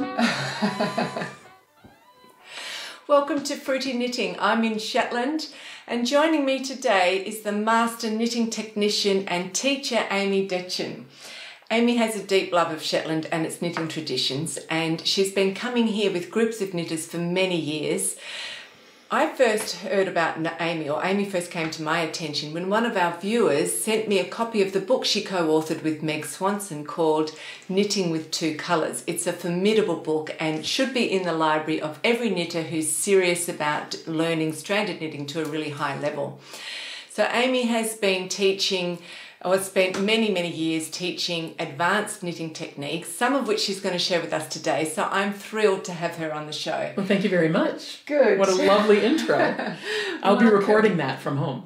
Welcome to Fruity Knitting. I'm in Shetland, and joining me today is the master knitting technician and teacher Amy Detchen. Amy has a deep love of Shetland and its knitting traditions, and she's been coming here with groups of knitters for many years. I first heard about Amy, or Amy first came to my attention when one of our viewers sent me a copy of the book she co-authored with Meg Swanson called Knitting with Two Colours. It's a formidable book and should be in the library of every knitter who's serious about learning stranded knitting to a really high level. So Amy has been teaching Oh, has spent many, many years teaching advanced knitting techniques, some of which she's going to share with us today. So I'm thrilled to have her on the show. Well, thank you very much. Good. What a lovely intro. I'll be recording that from home.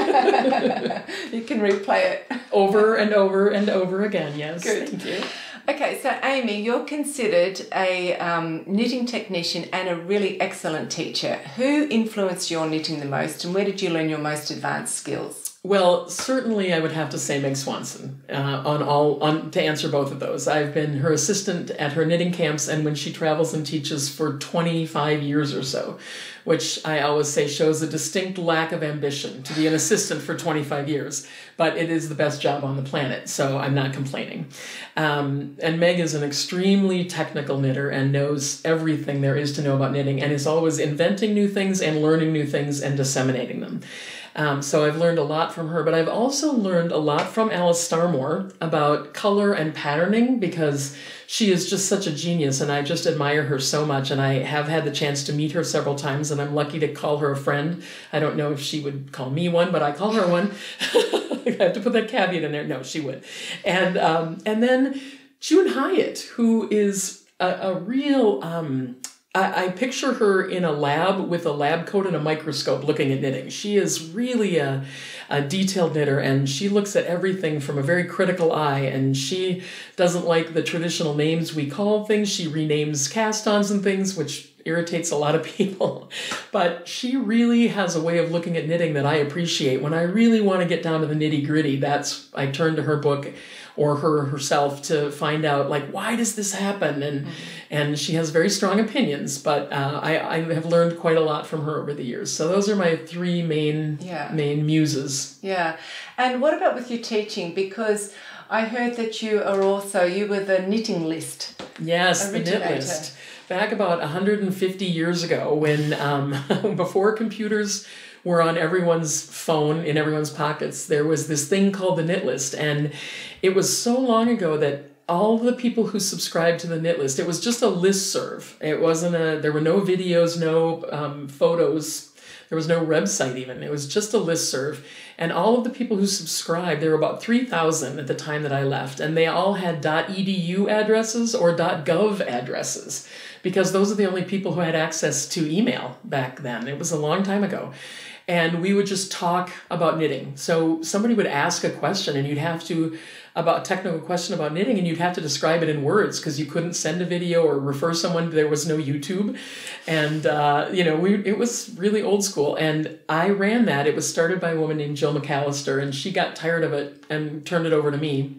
You can replay it. Over and over and over again, yes. Good. Thank you. Okay, so Amy, you're considered a um, knitting technician and a really excellent teacher. Who influenced your knitting the most, and where did you learn your most advanced skills? Well, certainly I would have to say Meg Swanson uh, on all on to answer both of those. I've been her assistant at her knitting camps, and when she travels and teaches for twenty-five years or so, which I always say shows a distinct lack of ambition to be an assistant for twenty-five years, but it is the best job on the planet, so I'm not complaining. Um, and Meg is an extremely technical knitter and knows everything there is to know about knitting, and is always inventing new things and learning new things and disseminating them. Um, so I've learned a lot from her, but I've also learned a lot from Alice Starmore about color and patterning, because she is just such a genius and I just admire her so much, and I have had the chance to meet her several times, and I'm lucky to call her a friend. I don't know if she would call me one, but I call her one. I have to put that caveat in there. No, she would. And, um, and then June Hyatt, who is a, a real... Um, I, I picture her in a lab with a lab coat and a microscope looking at knitting. She is really a, a detailed knitter, and she looks at everything from a very critical eye, and she doesn't like the traditional names we call things. She renames cast-ons and things, which irritates a lot of people. But she really has a way of looking at knitting that I appreciate. When I really want to get down to the nitty-gritty, that's I turn to her book or her herself to find out, like, why does this happen? And mm-hmm. and she has very strong opinions, but uh, I, I have learned quite a lot from her over the years. So those are my three main yeah. main muses. Yeah. And what about with your teaching? Because I heard that you are also, you were the knitting list. Yes, originator. The knit list. Back about one hundred fifty years ago, when um, before computers were on everyone's phone, in everyone's pockets, there was this thing called the knit list. And it was so long ago that all the people who subscribed to the knit list, it was just a listserv. It wasn't a, there were no videos, no um, photos. There was no website even. It was just a listserv. And all of the people who subscribed, there were about three thousand at the time that I left, and they all had .edu addresses or .gov addresses, because those are the only people who had access to email back then. It was a long time ago. And we would just talk about knitting. So somebody would ask a question, and you'd have to, about a technical question about knitting, and you'd have to describe it in words, because you couldn't send a video or refer someone. There was no YouTube. And, uh, you know, we it was really old school. And I ran that. It was started by a woman named Jill McAllister, and she got tired of it and turned it over to me.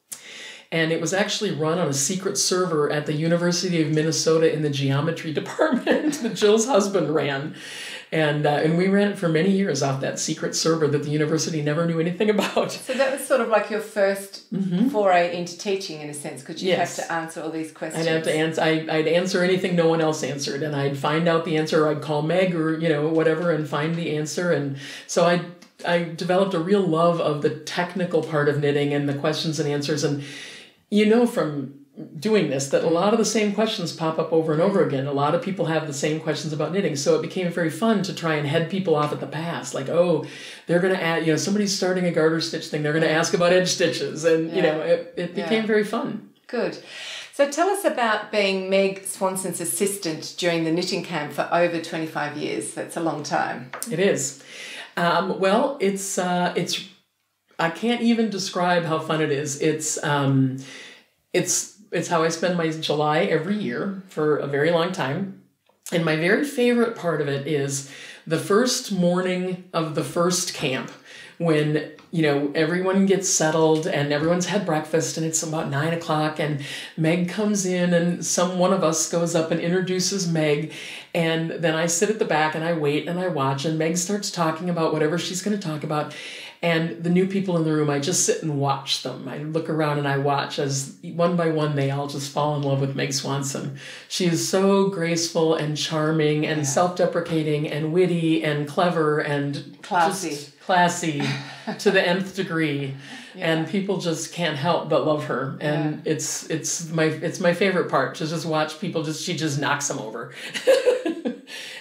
And it was actually run on a secret server at the University of Minnesota in the geometry department that Jill's husband ran. And uh, and we ran it for many years off that secret server that the university never knew anything about. So that was sort of like your first mm-hmm. foray into teaching, in a sense, because you'd yes. have to answer all these questions. I'd have to answer. I, I'd answer anything no one else answered, and I'd find out the answer. Or I'd call Meg or you know whatever and find the answer. And so I I developed a real love of the technical part of knitting and the questions and answers. And you know from doing this that a lot of the same questions pop up over and over again. A lot of people have the same questions about knitting, so it became very fun to try and head people off at the pass. Like, oh, they're going to add, you know, somebody's starting a garter stitch thing, they're going to ask about edge stitches, and yeah. you know, it, it became yeah. very fun. Good. So tell us about being Meg Swanson's assistant during the knitting camp for over twenty-five years. That's a long time. It is. Um, well, it's uh, it's. I can't even describe how fun it is. It's um, it's. It's how I spend my July every year for a very long time. And my very favorite part of it is the first morning of the first camp, when, you know, everyone gets settled and everyone's had breakfast and it's about nine o'clock and Meg comes in and some one of us goes up and introduces Meg. And then I sit at the back and I wait and I watch, and Meg starts talking about whatever she's going to talk about. And the new people in the room, I just sit and watch them. I look around and I watch as one by one they all just fall in love with Meg Swanson. She is so graceful and charming and yeah. self-deprecating and witty and clever and classy, just classy to the nth degree. Yeah. And people just can't help but love her. And yeah. it's it's my it's my favorite part to just watch people just she just knocks them over.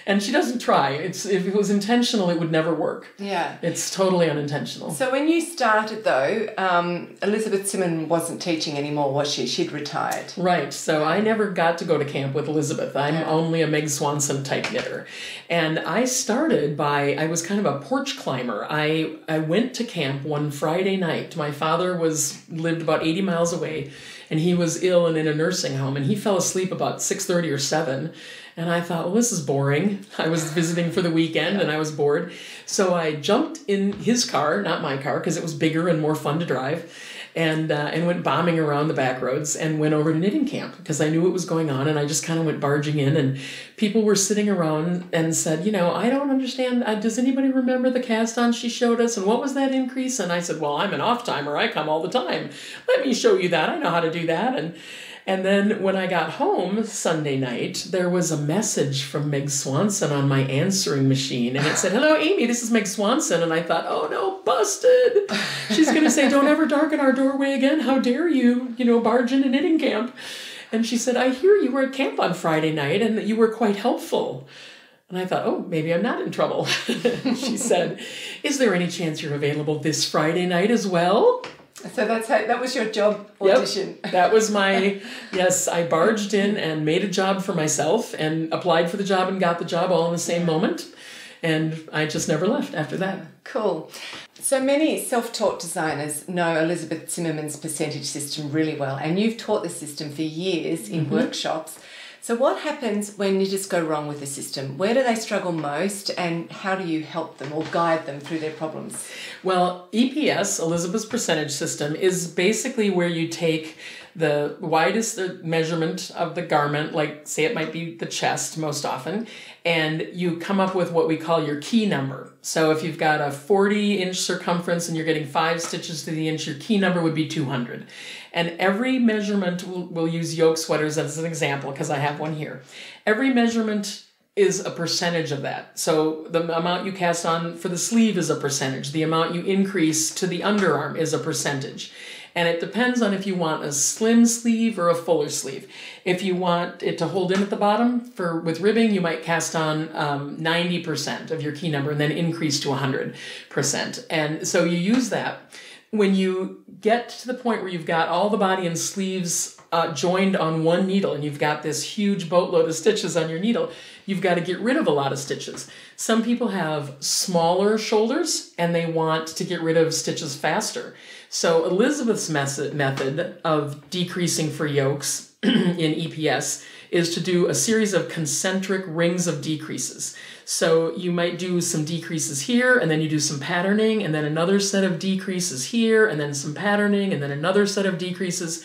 And she doesn't try. It's if it was intentional, it would never work. Yeah. It's totally unintentional. So when you started, though, um, Elizabeth Simon wasn't teaching anymore, was she? She'd retired. Right. So I never got to go to camp with Elizabeth. I'm Yeah. only a Meg Swanson type knitter. And I started by, I was kind of a porch climber. I, I went to camp one Friday night. My father was lived about eighty miles away, and he was ill and in a nursing home, and he fell asleep about six thirty or seven. And I thought, well, this is boring. I was visiting for the weekend and I was bored. So I jumped in his car, not my car, because it was bigger and more fun to drive, and uh, and went bombing around the back roads and went over to knitting camp because I knew what was going on, and I just kind of went barging in, and people were sitting around and said, you know, I don't understand. Uh, does anybody remember the cast-on she showed us, and what was that increase? And I said, well, I'm an off-timer. I come all the time. Let me show you that. I know how to do that. And And then when I got home Sunday night, there was a message from Meg Swanson on my answering machine. And it said, hello, Amy, this is Meg Swanson. And I thought, oh, no, busted. She's going to say, don't ever darken our doorway again. How dare you, you know, barge into knitting camp. And she said, I hear you were at camp on Friday night and that you were quite helpful. And I thought, oh, maybe I'm not in trouble. She said, is there any chance you're available this Friday night as well? So that's how, that was your job audition. Yep, that was my, yes, I barged in and made a job for myself and applied for the job and got the job all in the same moment. And I just never left after that. Cool. So many self-taught designers know Elizabeth Zimmerman's percentage system really well, and you've taught the system for years in mm-hmm. workshops. So what happens when knitters go wrong with the system? Where do they struggle most, and how do you help them or guide them through their problems? Well, E P S, Elizabeth's percentage system, is basically where you take the widest measurement of the garment, like say it might be the chest most often, and you come up with what we call your key number. So if you've got a forty inch circumference and you're getting five stitches to the inch, your key number would be two hundred. And every measurement, we'll, we'll use yoke sweaters as an example because I have one here. Every measurement is a percentage of that. So the amount you cast on for the sleeve is a percentage. The amount you increase to the underarm is a percentage. And it depends on if you want a slim sleeve or a fuller sleeve. If you want it to hold in at the bottom for with ribbing, you might cast on um, ninety percent of your key number and then increase to one hundred percent. And so you use that. When you get to the point where you've got all the body and sleeves uh, joined on one needle and you've got this huge boatload of stitches on your needle, you've got to get rid of a lot of stitches. Some people have smaller shoulders and they want to get rid of stitches faster. So Elizabeth's method, method of decreasing for yokes in E P S is to do a series of concentric rings of decreases. So you might do some decreases here, and then you do some patterning, and then another set of decreases here, and then some patterning, and then another set of decreases.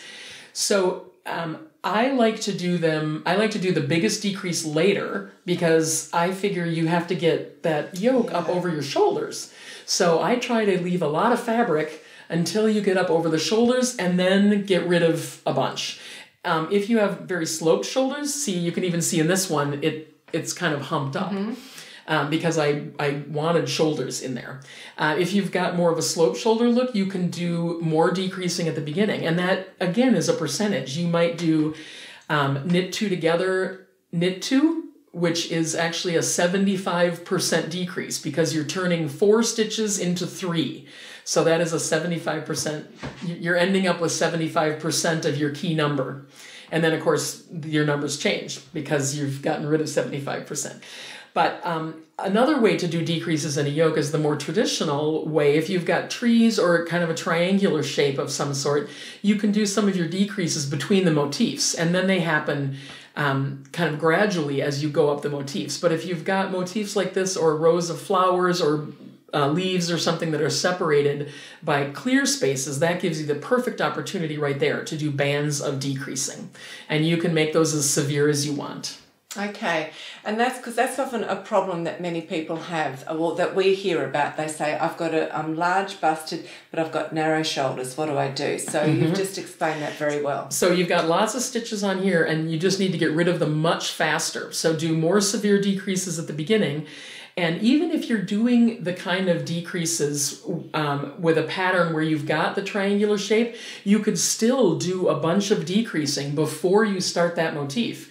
So um, I like to do them, I like to do the biggest decrease later because I figure you have to get that yoke up over your shoulders. So I try to leave a lot of fabric until you get up over the shoulders and then get rid of a bunch. Um, if you have very sloped shoulders, see, you can even see in this one, it it's kind of humped up. Mm-hmm. Um, because I, I wanted shoulders in there. Uh, if you've got more of a sloped shoulder look, you can do more decreasing at the beginning. And that, again, is a percentage. You might do um, knit two together, knit two, which is actually a seventy-five percent decrease because you're turning four stitches into three. So that is a seventy-five percent, you're ending up with seventy-five percent of your key number. And then, of course, your numbers change because you've gotten rid of seventy-five percent. But um, another way to do decreases in a yoke is the more traditional way. If you've got trees or kind of a triangular shape of some sort, you can do some of your decreases between the motifs, and then they happen um, kind of gradually as you go up the motifs. But if you've got motifs like this or rows of flowers or uh, leaves or something that are separated by clear spaces, that gives you the perfect opportunity right there to do bands of decreasing. And you can make those as severe as you want. Okay, and that's because that's often a problem that many people have, or that we hear about. They say, I've got a, I'm large busted, but I've got narrow shoulders. What do I do? So mm-hmm. you've just explained that very well. So you've got lots of stitches on here, and you just need to get rid of them much faster. So do more severe decreases at the beginning. And even if you're doing the kind of decreases um, with a pattern where you've got the triangular shape, you could still do a bunch of decreasing before you start that motif.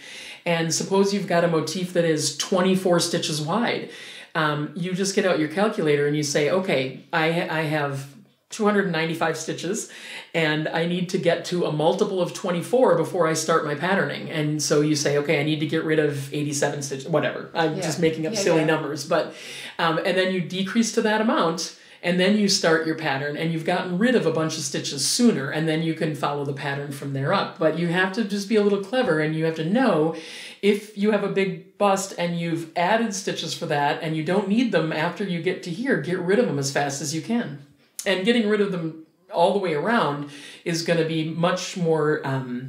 And suppose you've got a motif that is twenty-four stitches wide. Um, you just get out your calculator and you say, okay, I, I have two hundred ninety-five stitches and I need to get to a multiple of twenty-four before I start my patterning. And so you say, okay, I need to get rid of eighty-seven stitches, whatever. I'm Yeah. just making up Yeah, silly yeah. numbers. But um, and then you decrease to that amount, and then you start your pattern, and you've gotten rid of a bunch of stitches sooner, and then you can follow the pattern from there up. But you have to just be a little clever, and you have to know if you have a big bust and you've added stitches for that and you don't need them after you get to here, get rid of them as fast as you can. And getting rid of them all the way around is going to be much more um,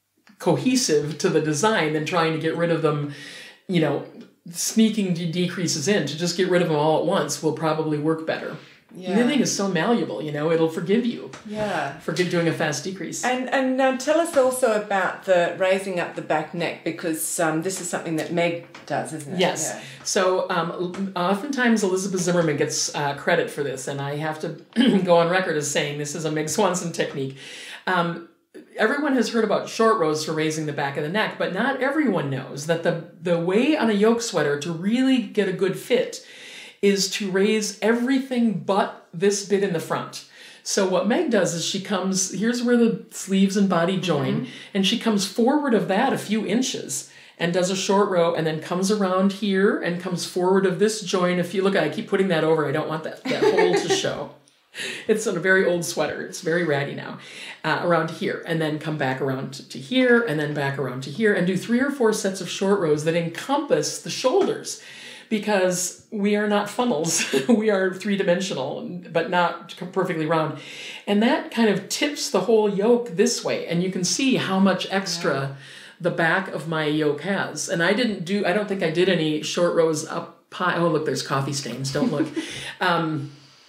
cohesive to the design than trying to get rid of them, you know, sneaking de- decreases in. To just get rid of them all at once will probably work better. Yeah. Knitting is so malleable, you know, it'll forgive you Yeah. for get- doing a fast decrease. And and now tell us also about the raising up the back neck, because um, this is something that Meg does, isn't it? Yes. Yeah. So um, oftentimes Elizabeth Zimmerman gets uh, credit for this, and I have to go on record as saying this is a Meg Swanson technique. Um, everyone has heard about short rows for raising the back of the neck, but not everyone knows that the, the way on a yoke sweater to really get a good fit is to raise everything but this bit in the front. So what Meg does is she comes, here's where the sleeves and body join, mm-hmm. and she comes forward of that a few inches and does a short row, and then comes around here and comes forward of this join. If you look at it, I keep putting that over, I don't want that, that hole to show. It's a very old sweater, it's very ratty now, uh, around here, and then come back around to, to here, and then back around to here, and do three or four sets of short rows that encompass the shoulders. Because we are not funnels, we are three-dimensional, but not perfectly round. And that kind of tips the whole yoke this way, and you can see how much extra yeah. the back of my yoke has. And I didn't do, I don't think I did any short rows up high. Oh, look, there's coffee stains, don't look. um,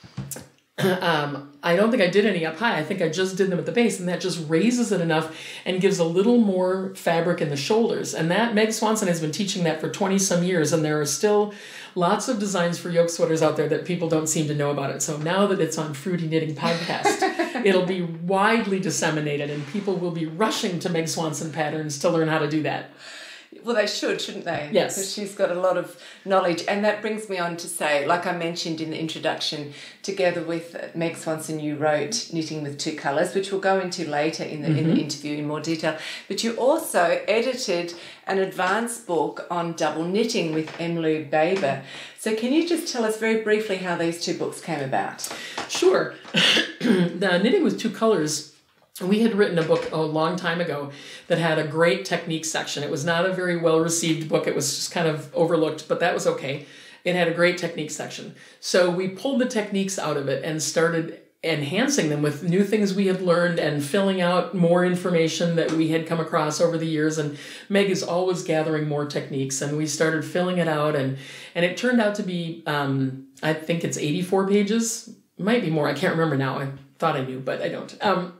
um, I don't think I did any up high. I think I just did them at the base, and that just raises it enough and gives a little more fabric in the shoulders. And that, Meg Swanson has been teaching that for twenty some years, and there are still lots of designs for yoke sweaters out there that people don't seem to know about it. So now that it's on Fruity Knitting Podcast, it'll be widely disseminated, and people will be rushing to Meg Swanson patterns to learn how to do that. Well, they should, shouldn't they? Yes. Because she's got a lot of knowledge. And that brings me on to say, like I mentioned in the introduction, together with Meg Swanson, you wrote Knitting with Two Colours, which we'll go into later in the, mm-hmm. in the interview in more detail. But you also edited an advanced book on double knitting with Emily Baber. So can you just tell us very briefly how these two books came about? Sure. The Knitting with Two Colours, we had written a book a long time ago that had a great technique section. It was not a very well-received book. It was just kind of overlooked, but that was okay. It had a great technique section. So we pulled the techniques out of it and started enhancing them with new things we had learned and filling out more information that we had come across over the years. And Meg is always gathering more techniques, and we started filling it out. And, and it turned out to be, um, I think it's eighty-four pages. It might be more. I can't remember now. I thought I knew, but I don't. Um,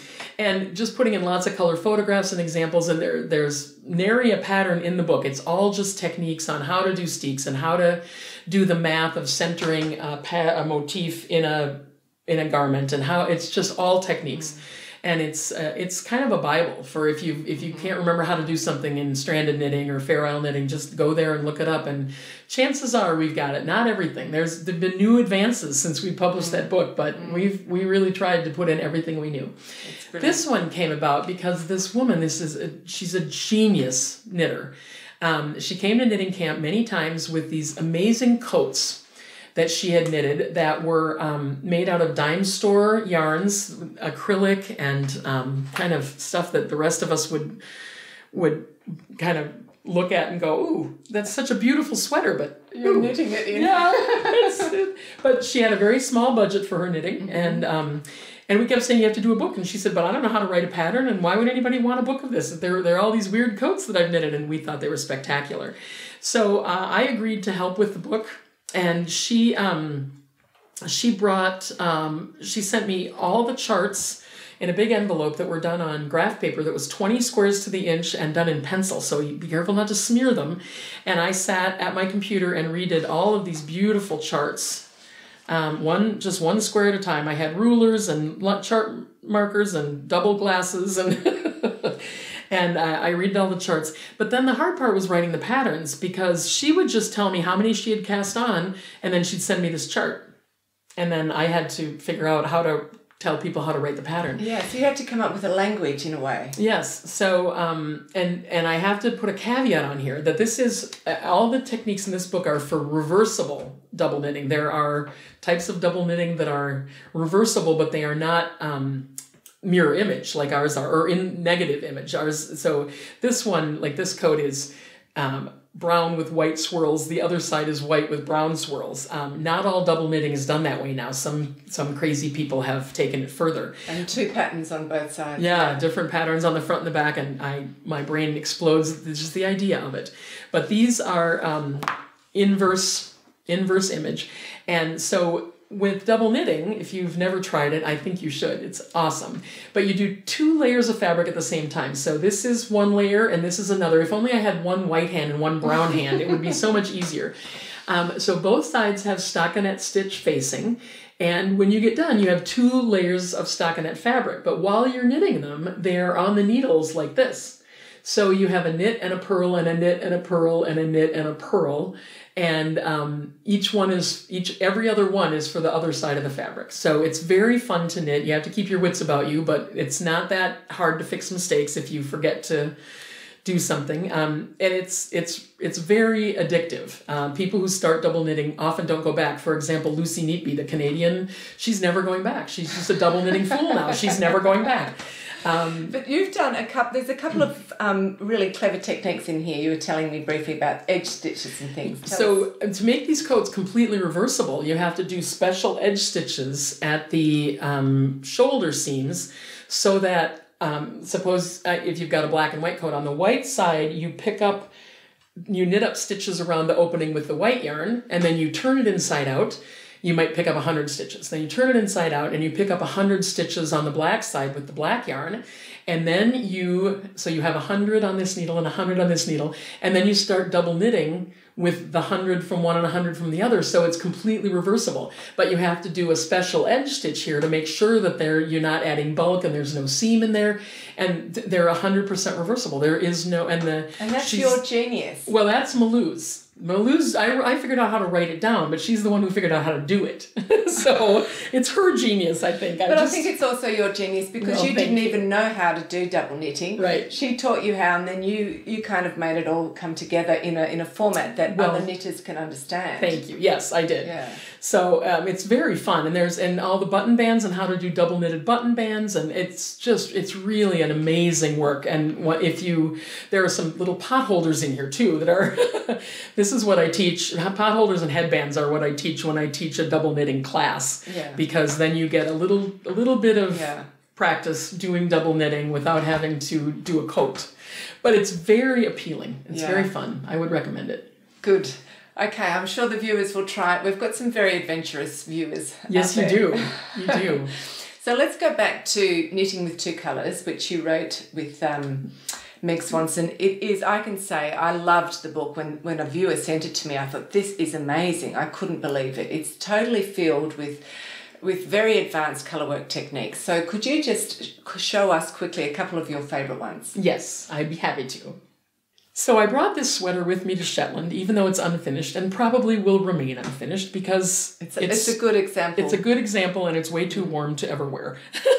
and just putting in lots of color photographs and examples, and there, there's nary a pattern in the book. It's all just techniques on how to do steeks and how to do the math of centering a, pa- a motif in a in a garment, and how it's just all techniques. Mm-hmm. And it's uh, it's kind of a Bible for if you if you can't remember how to do something in stranded knitting or fair isle knitting, just go there and look it up, and chances are we've got it. Not everything. There's there've been new advances since we published that book, but mm. we've we really tried to put in everything we knew. This one came about because this woman, this is a, she's a genius knitter. Um, she came to knitting camp many times with these amazing coats that she had knitted that were um, made out of dime store yarns, acrylic, and um, kind of stuff that the rest of us would would kind of look at and go, ooh, that's such a beautiful sweater, but you're ooh. knitting it in. Yeah, it's, it, but she had a very small budget for her knitting, mm-hmm. and um, and we kept saying you have to do a book, and she said, but I don't know how to write a pattern, and why would anybody want a book of this? There, there are all these weird coats that I've knitted, and we thought they were spectacular. So uh, I agreed to help with the book. And she um, she brought, um, she sent me all the charts in a big envelope that were done on graph paper that was twenty squares to the inch and done in pencil. So you be careful not to smear them. And I sat at my computer and redid all of these beautiful charts. Um, one just one square at a time. I had rulers and chart markers and double glasses and And uh, I read all the charts. But then the hard part was writing the patterns, because she would just tell me how many she had cast on, and then she'd send me this chart. And then I had to figure out how to tell people how to write the pattern. Yeah, so you had to come up with a language in a way. Yes. So, um, and and I have to put a caveat on here that this is, all the techniques in this book are for reversible double knitting. There are types of double knitting that are reversible, but they are not um, mirror image like ours are, or in negative image. Ours. So this one, like this coat is um, brown with white swirls. The other side is white with brown swirls. Um, not all double knitting is done that way now. Some some crazy people have taken it further. And two patterns on both sides. Yeah, different patterns on the front and the back, and I my brain explodes just the idea of it. But these are um, inverse inverse image, and so with double knitting, if you've never tried it, I think you should. It's awesome. But you do two layers of fabric at the same time. So this is one layer and this is another. If only I had one white hand and one brown hand, it would be so much easier. Um, so both sides have stockinette stitch facing. And when you get done, you have two layers of stockinette fabric. But while you're knitting them, they're on the needles like this. So you have a knit and a purl and a knit and a purl and a knit and a purl. And um, each one is, each every other one is for the other side of the fabric. So it's very fun to knit. You have to keep your wits about you, but it's not that hard to fix mistakes if you forget to do something. Um, and it's it's it's very addictive. Um, people who start double knitting often don't go back. For example, Lucy Neatby, the Canadian, she's never going back. She's just a double knitting fool now. She's never going back. Um, but you've done a couple, there's a couple of um, really clever techniques in here. You were telling me briefly about edge stitches and things. Tell so us. To make these coats completely reversible, you have to do special edge stitches at the um, shoulder seams so that, um, suppose uh, if you've got a black and white coat, on the white side, you pick up, you knit up stitches around the opening with the white yarn, and then you turn it inside out. You might pick up one hundred stitches. Then you turn it inside out and you pick up one hundred stitches on the black side with the black yarn. And then you, so you have one hundred on this needle and one hundred on this needle. And then you start double knitting with the one hundred from one and one hundred from the other. So it's completely reversible. But you have to do a special edge stitch here to make sure that there you're not adding bulk and there's no seam in there. And th- they're one hundred percent reversible. There is no, and the... And that's your genius. Well, that's Malou's. Malou's, I, I figured out how to write it down, but she's the one who figured out how to do it. So it's her genius, I think. I but just, I think it's also your genius because well, you didn't you. even know how to do double knitting. Right. She taught you how, and then you you kind of made it all come together in a in a format that Well, other knitters can understand. Thank you. Yes, I did. Yeah. So um, it's very fun, and there's and all the button bands and how to do double knitted button bands, and it's just it's really an amazing work. And what if you there are some little pot holders in here too that are this is what I teach. Pot holders and headbands are what I teach when I teach a double knitting class. Yeah. Because then you get a little a little bit of Yeah. practice doing double knitting without having to do a coat. But it's very appealing. It's Yeah. very fun. I would recommend it. Good. Okay, I'm sure the viewers will try it. We've got some very adventurous viewers. Yes, you out there. do. You do. So let's go back to Knitting with Two Colours, which you wrote with um, Meg Swanson. It is, I can say, I loved the book. When, when a viewer sent it to me, I thought, this is amazing. I couldn't believe it. It's totally filled with with very advanced colourwork techniques. So could you just show us quickly a couple of your favourite ones? Yes, I'd be happy to. So I brought this sweater with me to Shetland, even though it's unfinished and probably will remain unfinished because It's a, it's, it's a good example. It's a good example and it's way too warm to ever wear.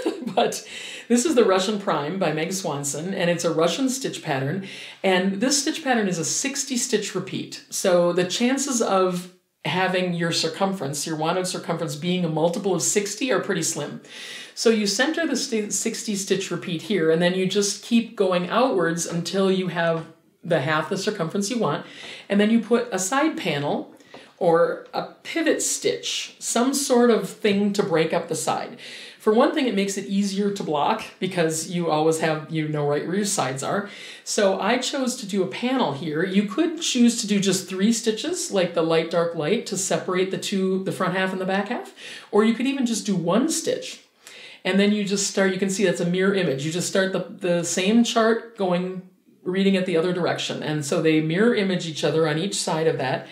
But this is the Russian Prime by Meg Swanson, and it's a Russian stitch pattern. And this stitch pattern is a sixty stitch repeat. So the chances of having your circumference, your wanted circumference being a multiple of sixty are pretty slim. So you center the sixty stitch repeat here, and then you just keep going outwards until you have the half the circumference you want, and then you put a side panel or a pivot stitch, some sort of thing to break up the side. For one thing, it makes it easier to block because you always have, you know right where your sides are. So I chose to do a panel here. You could choose to do just three stitches, like the light, dark, light, to separate the two, the front half and the back half. Or you could even just do one stitch. And then you just start, you can see that's a mirror image. You just start the, the same chart going, reading it the other direction. And so they mirror image each other on each side of that.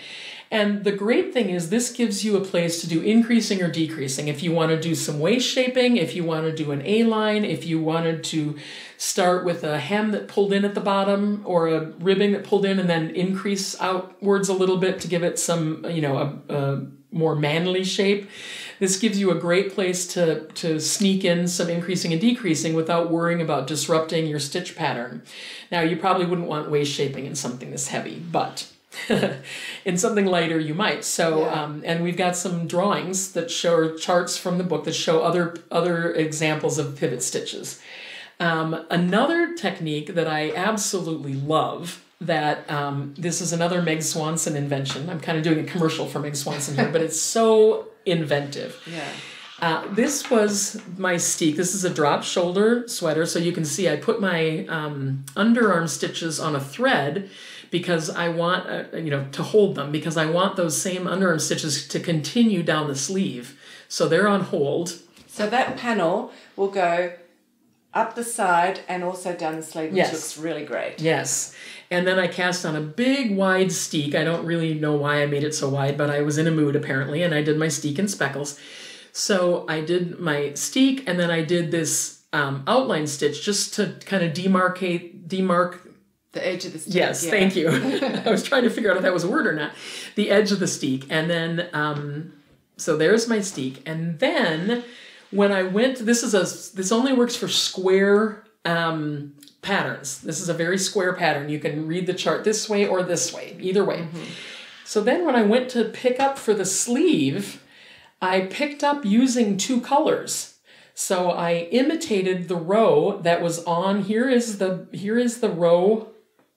And the great thing is this gives you a place to do increasing or decreasing. If you want to do some waist shaping, if you want to do an A-line, if you wanted to start with a hem that pulled in at the bottom or a ribbing that pulled in and then increase outwards a little bit to give it some, you know, a, a more manly shape. This gives you a great place to, to sneak in some increasing and decreasing without worrying about disrupting your stitch pattern. Now, you probably wouldn't want waist shaping in something this heavy, but in something lighter you might. So, yeah. um, and we've got some drawings that show charts from the book that show other, other examples of pivot stitches. Um, another technique that I absolutely love that um, this is another Meg Swanson invention. I'm kind of doing a commercial for Meg Swanson here, but it's so inventive. Yeah. Uh, this was my steek. This is a drop shoulder sweater. So you can see I put my um, underarm stitches on a thread because I want, uh, you know, to hold them because I want those same underarm stitches to continue down the sleeve. So they're on hold. So that panel will go up the side and also down the sleeve, which yes. looks really great. Yes. And then I cast on a big wide steek. I don't really know why I made it so wide, but I was in a mood apparently, and I did my steek in speckles. So I did my steek, and then I did this um, outline stitch just to kind of demarcate, demarc... The edge of the steek. Yes, yeah. Thank you. I was trying to figure out if that was a word or not. The edge of the steek. And then, um, so there's my steek. And then when I went, this is a, this only works for square um, patterns. This is a very square pattern. You can read the chart this way or this way, either way. Mm-hmm. So then when I went to pick up for the sleeve, I picked up using two colors. So I imitated the row that was on, here is the, here is the row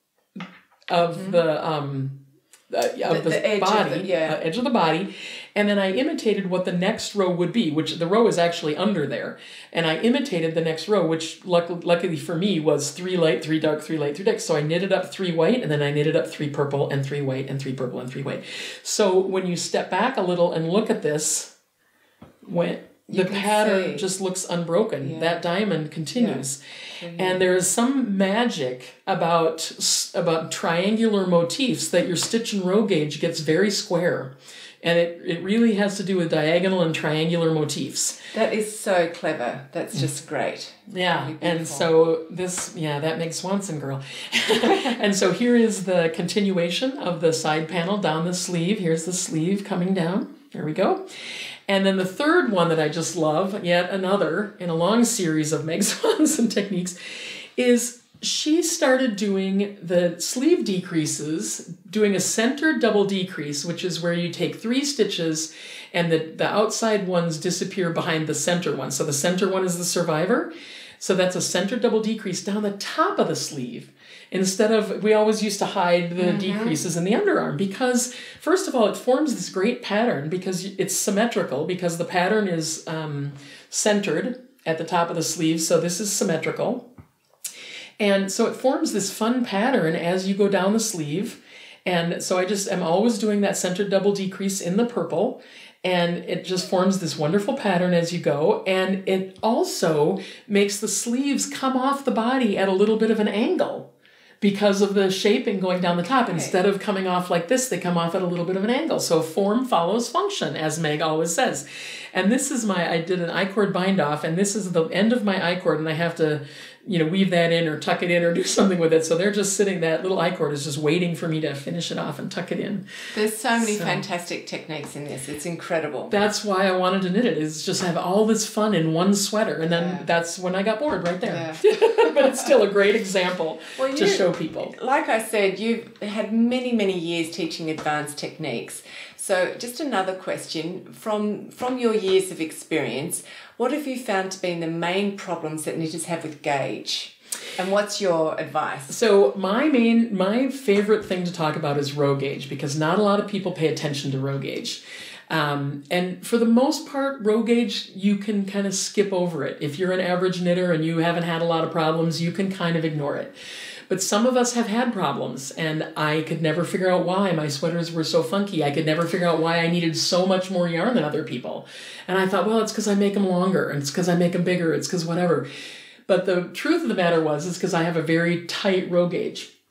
of mm-hmm. the, um, uh, of the, the, the edge body, of the, yeah. uh, edge of the body. And then I imitated what the next row would be, which the row is actually under there. And I imitated the next row, which luckily, luckily for me was three light, three dark, three light, three dark. So I knitted up three white, and then I knitted up three purple, and three white, and three purple, and three white. So when you step back a little and look at this, when the pattern see. just looks unbroken. Yeah. That diamond continues. Yeah. Mm-hmm. And there is some magic about, about triangular motifs that your stitch and row gauge gets very square. And it, it really has to do with diagonal and triangular motifs. That is so clever. That's just great. Yeah, and so this, yeah, that Meg Swanson girl. And so here is the continuation of the side panel down the sleeve. Here's the sleeve coming down. There we go. And then the third one that I just love, yet another in a long series of Meg Swanson techniques, is she started doing the sleeve decreases, doing a center double decrease, which is where you take three stitches and the, the outside ones disappear behind the center one. So the center one is the survivor. So that's a center double decrease down the top of the sleeve. Instead of, we always used to hide the mm-hmm. decreases in the underarm because, first of all, it forms this great pattern because it's symmetrical, because the pattern is um, centered at the top of the sleeve. So this is symmetrical. And so it forms this fun pattern as you go down the sleeve. And so I just am always doing that center double decrease in the purple. And it just forms this wonderful pattern as you go. And it also makes the sleeves come off the body at a little bit of an angle because of the shaping going down the top. Okay. Instead of coming off like this, they come off at a little bit of an angle. So form follows function, as Meg always says. And this is my, I did an I-cord bind off, and this is the end of my I-cord, and I have to, you know, weave that in or tuck it in or do something with it. So they're just sitting, that little I-cord is just waiting for me to finish it off and tuck it in. There's so many so, fantastic techniques in this. It's incredible. That's why I wanted to knit it, is just have all this fun in one sweater. And then yeah. that's when I got bored right there. Yeah. But it's still a great example well, to show people. Like I said, you've had many, many years teaching advanced techniques. So just another question, from, from your years of experience, what have you found to be the main problems that knitters have with gauge? And what's your advice? So my main, my favorite thing to talk about is row gauge, because not a lot of people pay attention to row gauge. Um, and for the most part, row gauge, you can kind of skip over it. If you're an average knitter and you haven't had a lot of problems, you can kind of ignore it. But some of us have had problems, and I could never figure out why my sweaters were so funky. I could never figure out why I needed so much more yarn than other people. And I thought, well, it's because I make them longer, and it's because I make them bigger, it's because whatever. But the truth of the matter was, is because I have a very tight row gauge.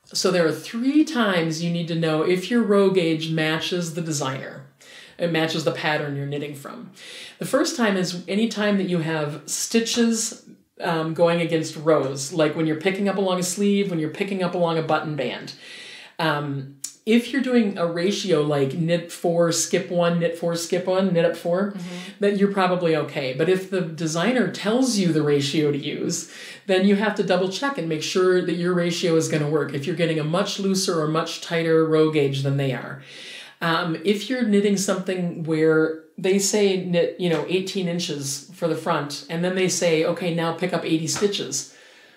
So there are three times you need to know if your row gauge matches the designer. It matches the pattern you're knitting from. The first time is any time that you have stitches um, going against rows, like when you're picking up along a sleeve, when you're picking up along a button band. Um, if you're doing a ratio like knit four, skip one, knit four, skip one, knit up four, mm-hmm. then you're probably okay. But if the designer tells you the ratio to use, then you have to double check and make sure that your ratio is going to work if you're getting a much looser or much tighter row gauge than they are. Um, if you're knitting something where they say knit, you know, eighteen inches for the front, and then they say, okay, now pick up eighty stitches.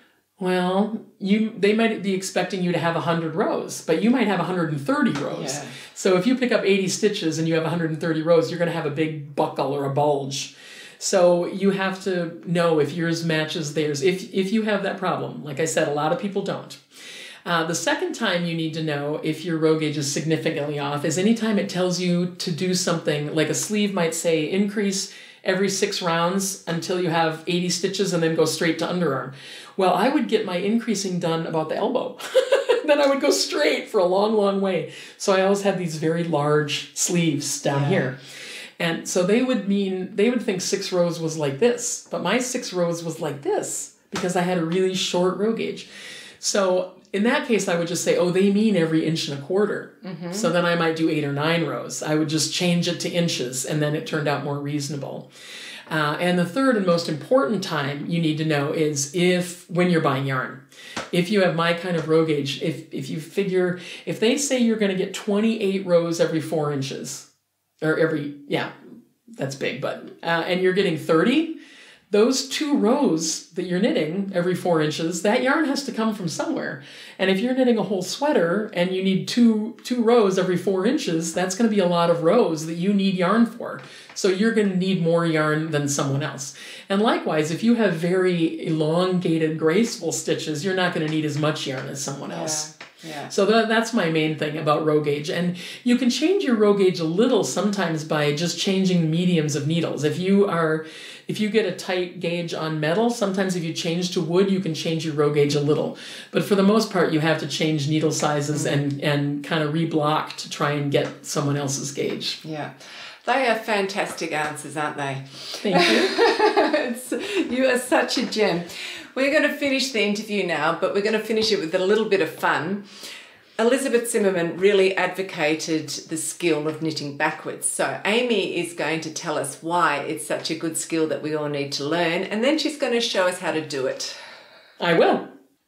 Well, you they might be expecting you to have one hundred rows, but you might have one hundred thirty rows. Yeah. So if you pick up eighty stitches and you have one hundred thirty rows, you're going to have a big buckle or a bulge. So you have to know if yours matches theirs. If, if you have that problem, like I said, a lot of people don't. Uh, the second time you need to know if your row gauge is significantly off is anytime it tells you to do something, like a sleeve might say increase every six rounds until you have eighty stitches and then go straight to underarm. Well, I would get my increasing done about the elbow. Then I would go straight for a long, long way. So I always had these very large sleeves down yeah. here. And so they would mean, they would think six rows was like this, but my six rows was like this because I had a really short row gauge. So in that case, I would just say, oh, they mean every inch and a quarter. Mm-hmm. So then I might do eight or nine rows. I would just change it to inches, and then it turned out more reasonable. Uh, and the third and most important time you need to know is if, when you're buying yarn. If you have my kind of row gauge, if, if you figure, if they say you're going to get twenty-eight rows every four inches, or every, yeah, that's big, but, uh, and you're getting thirty, those two rows that you're knitting every four inches, that yarn has to come from somewhere. And if you're knitting a whole sweater and you need two, two rows every four inches, that's going to be a lot of rows that you need yarn for. So you're going to need more yarn than someone else. And likewise, if you have very elongated, graceful stitches, you're not going to need as much yarn as someone else. Yeah. Yeah. So that, that's my main thing about row gauge. And you can change your row gauge a little sometimes by just changing the mediums of needles. If you are, if you get a tight gauge on metal, sometimes if you change to wood, you can change your row gauge a little. But for the most part, you have to change needle sizes and, and kind of reblock to try and get someone else's gauge. Yeah. They are fantastic answers, aren't they? Thank you. it's, you are such a gem. We're going to finish the interview now, but we're going to finish it with a little bit of fun. Elizabeth Zimmerman really advocated the skill of knitting backwards. So Amy is going to tell us why it's such a good skill that we all need to learn, and then she's going to show us how to do it. I will.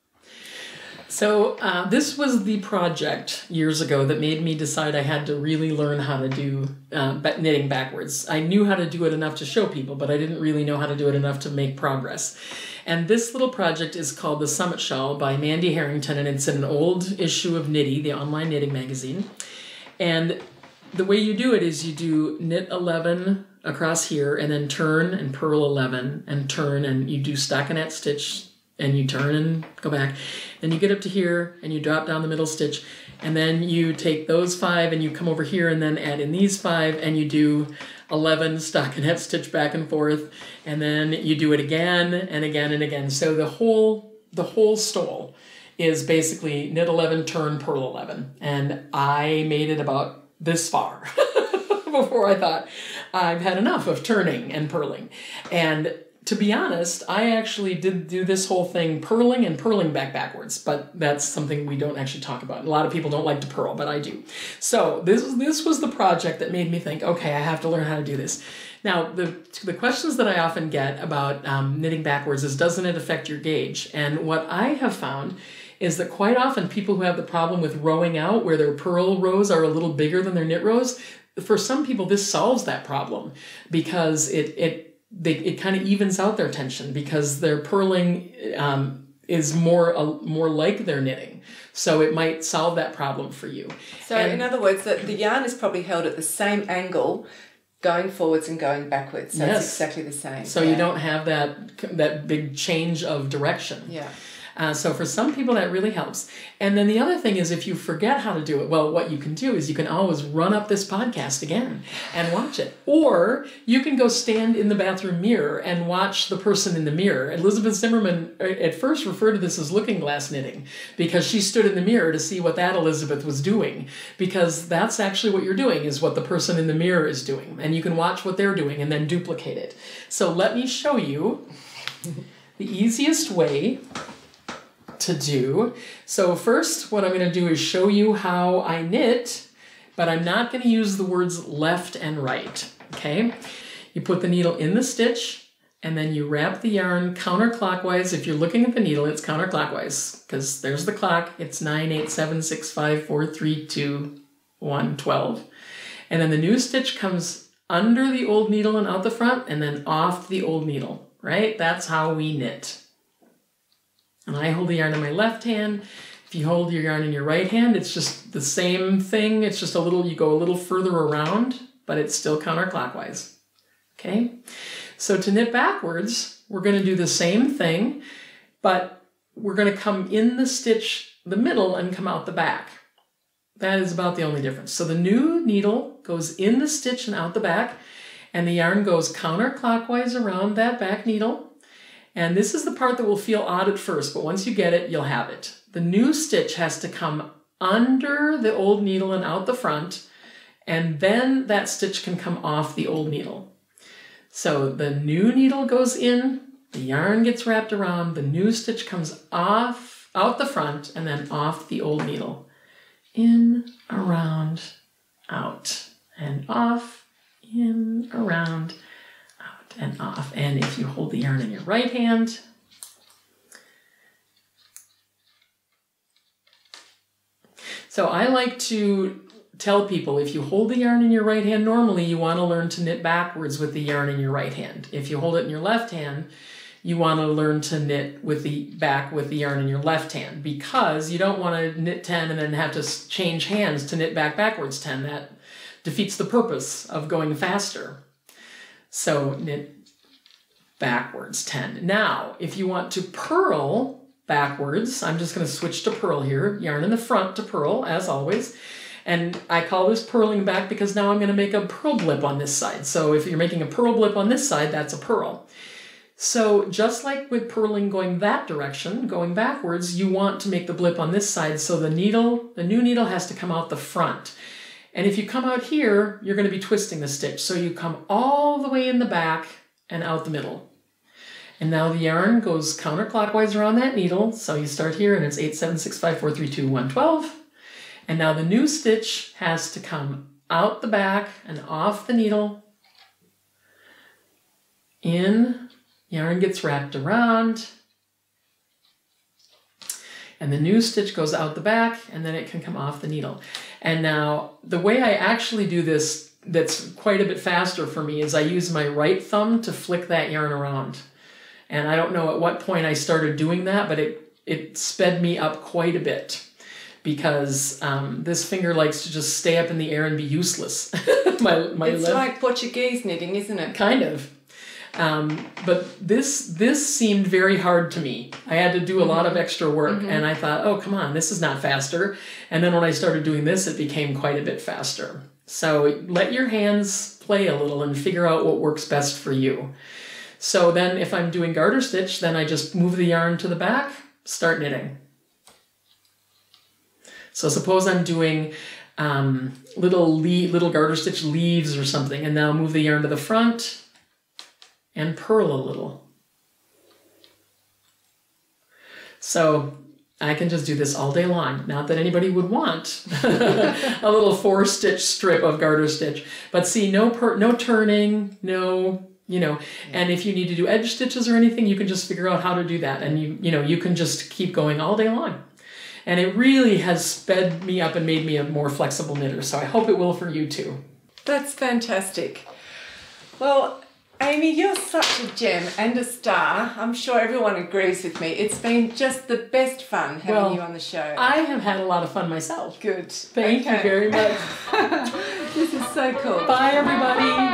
So uh, this was the project years ago that made me decide I had to really learn how to do uh, knitting backwards. I knew how to do it enough to show people, but I didn't really know how to do it enough to make progress. And this little project is called The Summit Shawl by Mandy Harrington, and it's in an old issue of Knitty, the online knitting magazine. And the way you do it is you do knit eleven across here, and then turn and purl eleven, and turn, and you do stockinette stitch, and you turn and go back. Then you get up to here, and you drop down the middle stitch, and then you take those five, and you come over here, and then add in these five, and you do eleven stockinette stitch back and forth, and then you do it again and again and again. So the whole the whole stole is basically knit eleven, turn, purl eleven. And I made it about this far before I thought I've had enough of turning and purling. And to be honest, I actually did do this whole thing purling and purling back backwards, but that's something we don't actually talk about. A lot of people don't like to purl, but I do. So this, this was the project that made me think, okay, I have to learn how to do this. Now, the, the questions that I often get about um, knitting backwards is, doesn't it affect your gauge? And what I have found is that quite often people who have the problem with rowing out, where their purl rows are a little bigger than their knit rows, for some people this solves that problem because it it They, it kind of evens out their tension because their purling um, is more uh, more like their knitting. So it might solve that problem for you. So and, in other words, the, the yarn is probably held at the same angle going forwards and going backwards. So yes. It's exactly the same. So yeah. You don't have that that big change of direction. Yeah. Uh, so for some people that really helps. And then the other thing is if you forget how to do it, well, what you can do is you can always run up this podcast again and watch it. Or you can go stand in the bathroom mirror and watch the person in the mirror. Elizabeth Zimmerman at first referred to this as looking glass knitting because she stood in the mirror to see what that Elizabeth was doing, because that's actually what you're doing is what the person in the mirror is doing. And you can watch what they're doing and then duplicate it. So let me show you the easiest way to do. So first, what I'm going to do is show you how I knit, but I'm not going to use the words left and right, okay? You put the needle in the stitch, and then you wrap the yarn counterclockwise. If you're looking at the needle, it's counterclockwise, because there's the clock. It's nine, eight, seven, six, five, four, three, two, one, twelve. And then the new stitch comes under the old needle and out the front, and then off the old needle, right? That's how we knit. And I hold the yarn in my left hand. If you hold your yarn in your right hand, it's just the same thing. It's just a little, you go a little further around, but it's still counterclockwise. Okay? So to knit backwards, we're going to do the same thing, but we're going to come in the stitch, the middle, and come out the back. That is about the only difference. So the new needle goes in the stitch and out the back, and the yarn goes counterclockwise around that back needle. And this is the part that will feel odd at first, but once you get it, you'll have it. The new stitch has to come under the old needle and out the front, and then that stitch can come off the old needle. So the new needle goes in, the yarn gets wrapped around, the new stitch comes off, out the front, and then off the old needle. In, around, out, and off, in, around, and off. And if you hold the yarn in your right hand, so I like to tell people if you hold the yarn in your right hand normally, you want to learn to knit backwards with the yarn in your right hand. If you hold it in your left hand, you want to learn to knit with the back with the yarn in your left hand, because you don't want to knit ten and then have to change hands to knit back backwards ten. That defeats the purpose of going faster. So knit backwards ten. Now, if you want to purl backwards, I'm just going to switch to purl here. Yarn in the front to purl, as always. And I call this purling back because now I'm going to make a purl blip on this side. So if you're making a purl blip on this side, that's a purl. So just like with purling going that direction, going backwards, you want to make the blip on this side. So the needle, the new needle has to come out the front. And if you come out here, you're going to be twisting the stitch. So you come all the way in the back and out the middle. And now the yarn goes counterclockwise around that needle. So you start here and it's eight, seven, six, five, four, three, two, one, twelve. And now the new stitch has to come out the back and off the needle. In, yarn gets wrapped around. And the new stitch goes out the back, and then it can come off the needle. And now, the way I actually do this that's quite a bit faster for me is I use my right thumb to flick that yarn around. And I don't know at what point I started doing that, but it, it sped me up quite a bit, because um, this finger likes to just stay up in the air and be useless. my, my it's left, like Portuguese knitting, isn't it? Kind of. Um, but this this seemed very hard to me. I had to do a lot of extra work, mm-hmm. and I thought, oh, come on, this is not faster. And then when I started doing this, it became quite a bit faster. So let your hands play a little and figure out what works best for you. So then if I'm doing garter stitch, then I just move the yarn to the back, start knitting. So suppose I'm doing um, little, le- little garter stitch leaves or something, and now move the yarn to the front, and purl a little. So I can just do this all day long. Not that anybody would want a little four stitch strip of garter stitch, but see, no per- no turning, no, you know, and if you need to do edge stitches or anything, you can just figure out how to do that. And you, you know, you can just keep going all day long. And it really has sped me up and made me a more flexible knitter. So I hope it will for you too. That's fantastic. Well, Amy, you're such a gem and a star. I'm sure everyone agrees with me. It's been just the best fun having well, you on the show. I have had a lot of fun myself. Good. Thank okay. you very much. This is so cool. Bye, everybody.